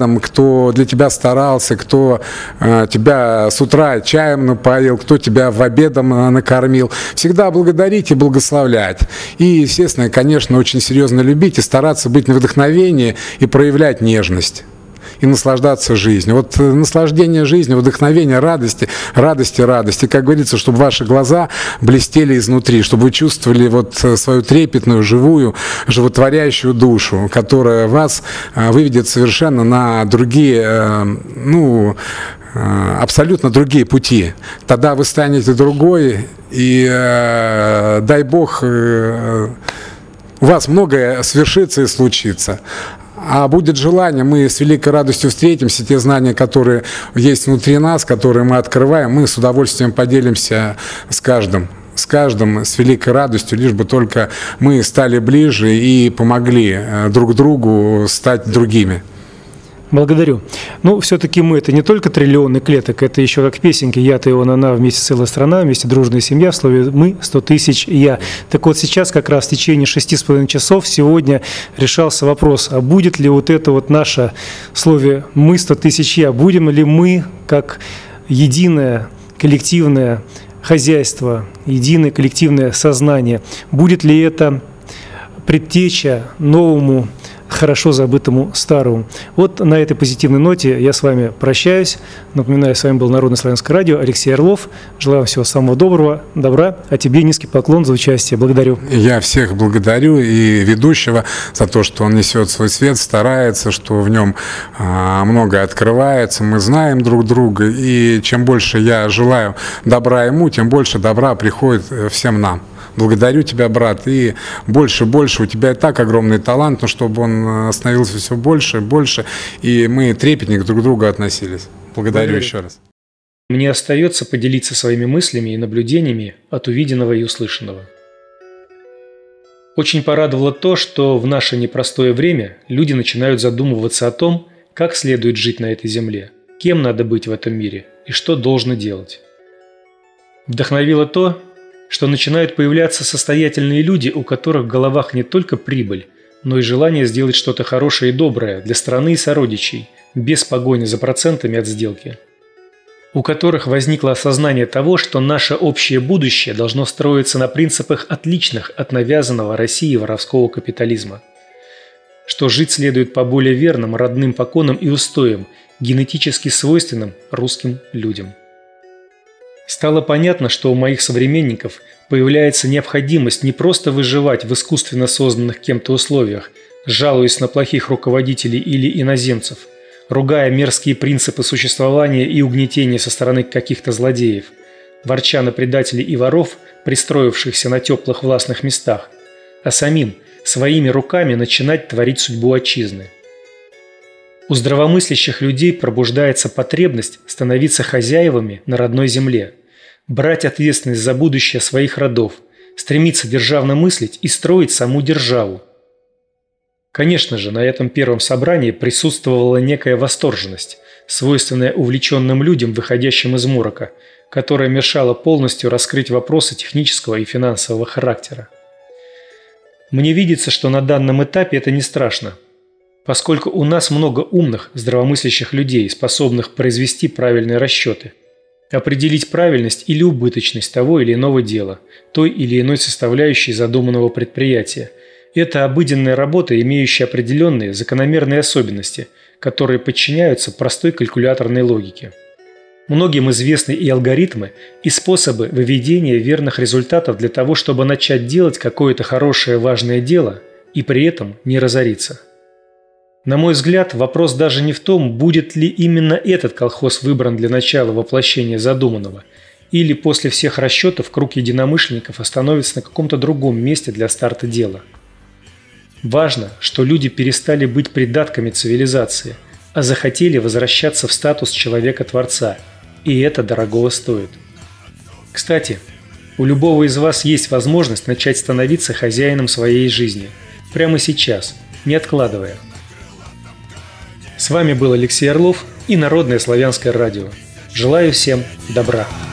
рядом, кто для тебя старался, кто э, тебя с утра чаем напоил, кто тебя в обедом э, накормил. Всегда благодарить и благословлять. И, естественно, конечно, очень серьезно любить и стараться быть на вдохновении и проявлять нежность. И наслаждаться жизнью. Вот наслаждение жизнью, вдохновение, радости, радости, радости. Как говорится, чтобы ваши глаза блестели изнутри, чтобы вы чувствовали вот свою трепетную, живую, животворящую душу, которая вас выведет совершенно на другие, ну, абсолютно другие пути. Тогда вы станете другой, и дай Бог, у вас многое свершится и случится. А будет желание, мы с великой радостью встретимся, те знания, которые есть внутри нас, которые мы открываем, мы с удовольствием поделимся с каждым, с каждым, с великой радостью, лишь бы только мы стали ближе и помогли друг другу стать другими. Благодарю. Ну, все-таки мы – это не только триллионы клеток, это еще как песенки «Я, ты, он, она», вместе целая страна, вместе дружная семья, в слове «мы» – сто тысяч «я». Так вот сейчас как раз в течение шести с половиной часов сегодня решался вопрос, а будет ли вот это вот наше в слове «мы» – сто тысяч «я», будем ли мы как единое коллективное хозяйство, единое коллективное сознание, будет ли это предтеча новому, хорошо забытому старому. Вот на этой позитивной ноте я с вами прощаюсь. Напоминаю, с вами был Народное славянское радио, Алексей Орлов. Желаю вам всего самого доброго, добра. А тебе низкий поклон за участие. Благодарю. Я всех благодарю и ведущего за то, что он несет свой свет, старается, что в нем а, многое открывается. Мы знаем друг друга, и чем больше я желаю добра ему, тем больше добра приходит всем нам. Благодарю тебя, брат, и больше, больше. У тебя и так огромный талант, но чтобы он становился все больше и больше, и мы трепетнее друг к другу относились. Благодарю, Благодарю еще раз. Мне остается поделиться своими мыслями и наблюдениями от увиденного и услышанного. Очень порадовало то, что в наше непростое время люди начинают задумываться о том, как следует жить на этой земле, кем надо быть в этом мире и что должно делать. Вдохновило то, что начинают появляться состоятельные люди, у которых в головах не только прибыль, но и желание сделать что-то хорошее и доброе для страны и сородичей, без погони за процентами от сделки. У которых возникло осознание того, что наше общее будущее должно строиться на принципах, отличных от навязанного России воровского капитализма. Что жить следует по более верным, родным поконам и устоям, генетически свойственным русским людям. Стало понятно, что у моих современников появляется необходимость не просто выживать в искусственно созданных кем-то условиях, жалуясь на плохих руководителей или иноземцев, ругая мерзкие принципы существования и угнетения со стороны каких-то злодеев, ворча на предателей и воров, пристроившихся на теплых властных местах, а самим своими руками начинать творить судьбу отчизны. У здравомыслящих людей пробуждается потребность становиться хозяевами на родной земле, брать ответственность за будущее своих родов, стремиться державно мыслить и строить саму державу. Конечно же, на этом первом собрании присутствовала некая восторженность, свойственная увлеченным людям, выходящим из морока, которая мешала полностью раскрыть вопросы технического и финансового характера. Мне видится, что на данном этапе это не страшно, поскольку у нас много умных, здравомыслящих людей, способных произвести правильные расчеты, определить правильность или убыточность того или иного дела, той или иной составляющей задуманного предприятия. Это обыденная работа, имеющая определенные закономерные особенности, которые подчиняются простой калькуляторной логике. Многим известны и алгоритмы, и способы выведения верных результатов для того, чтобы начать делать какое-то хорошее важное дело и при этом не разориться. На мой взгляд, вопрос даже не в том, будет ли именно этот колхоз выбран для начала воплощения задуманного, или после всех расчетов круг единомышленников остановится на каком-то другом месте для старта дела. Важно, что люди перестали быть придатками цивилизации, а захотели возвращаться в статус человека-творца, и это дорогого стоит. Кстати, у любого из вас есть возможность начать становиться хозяином своей жизни, прямо сейчас, не откладывая. С вами был Алексей Орлов и Народное славянское радио. Желаю всем добра.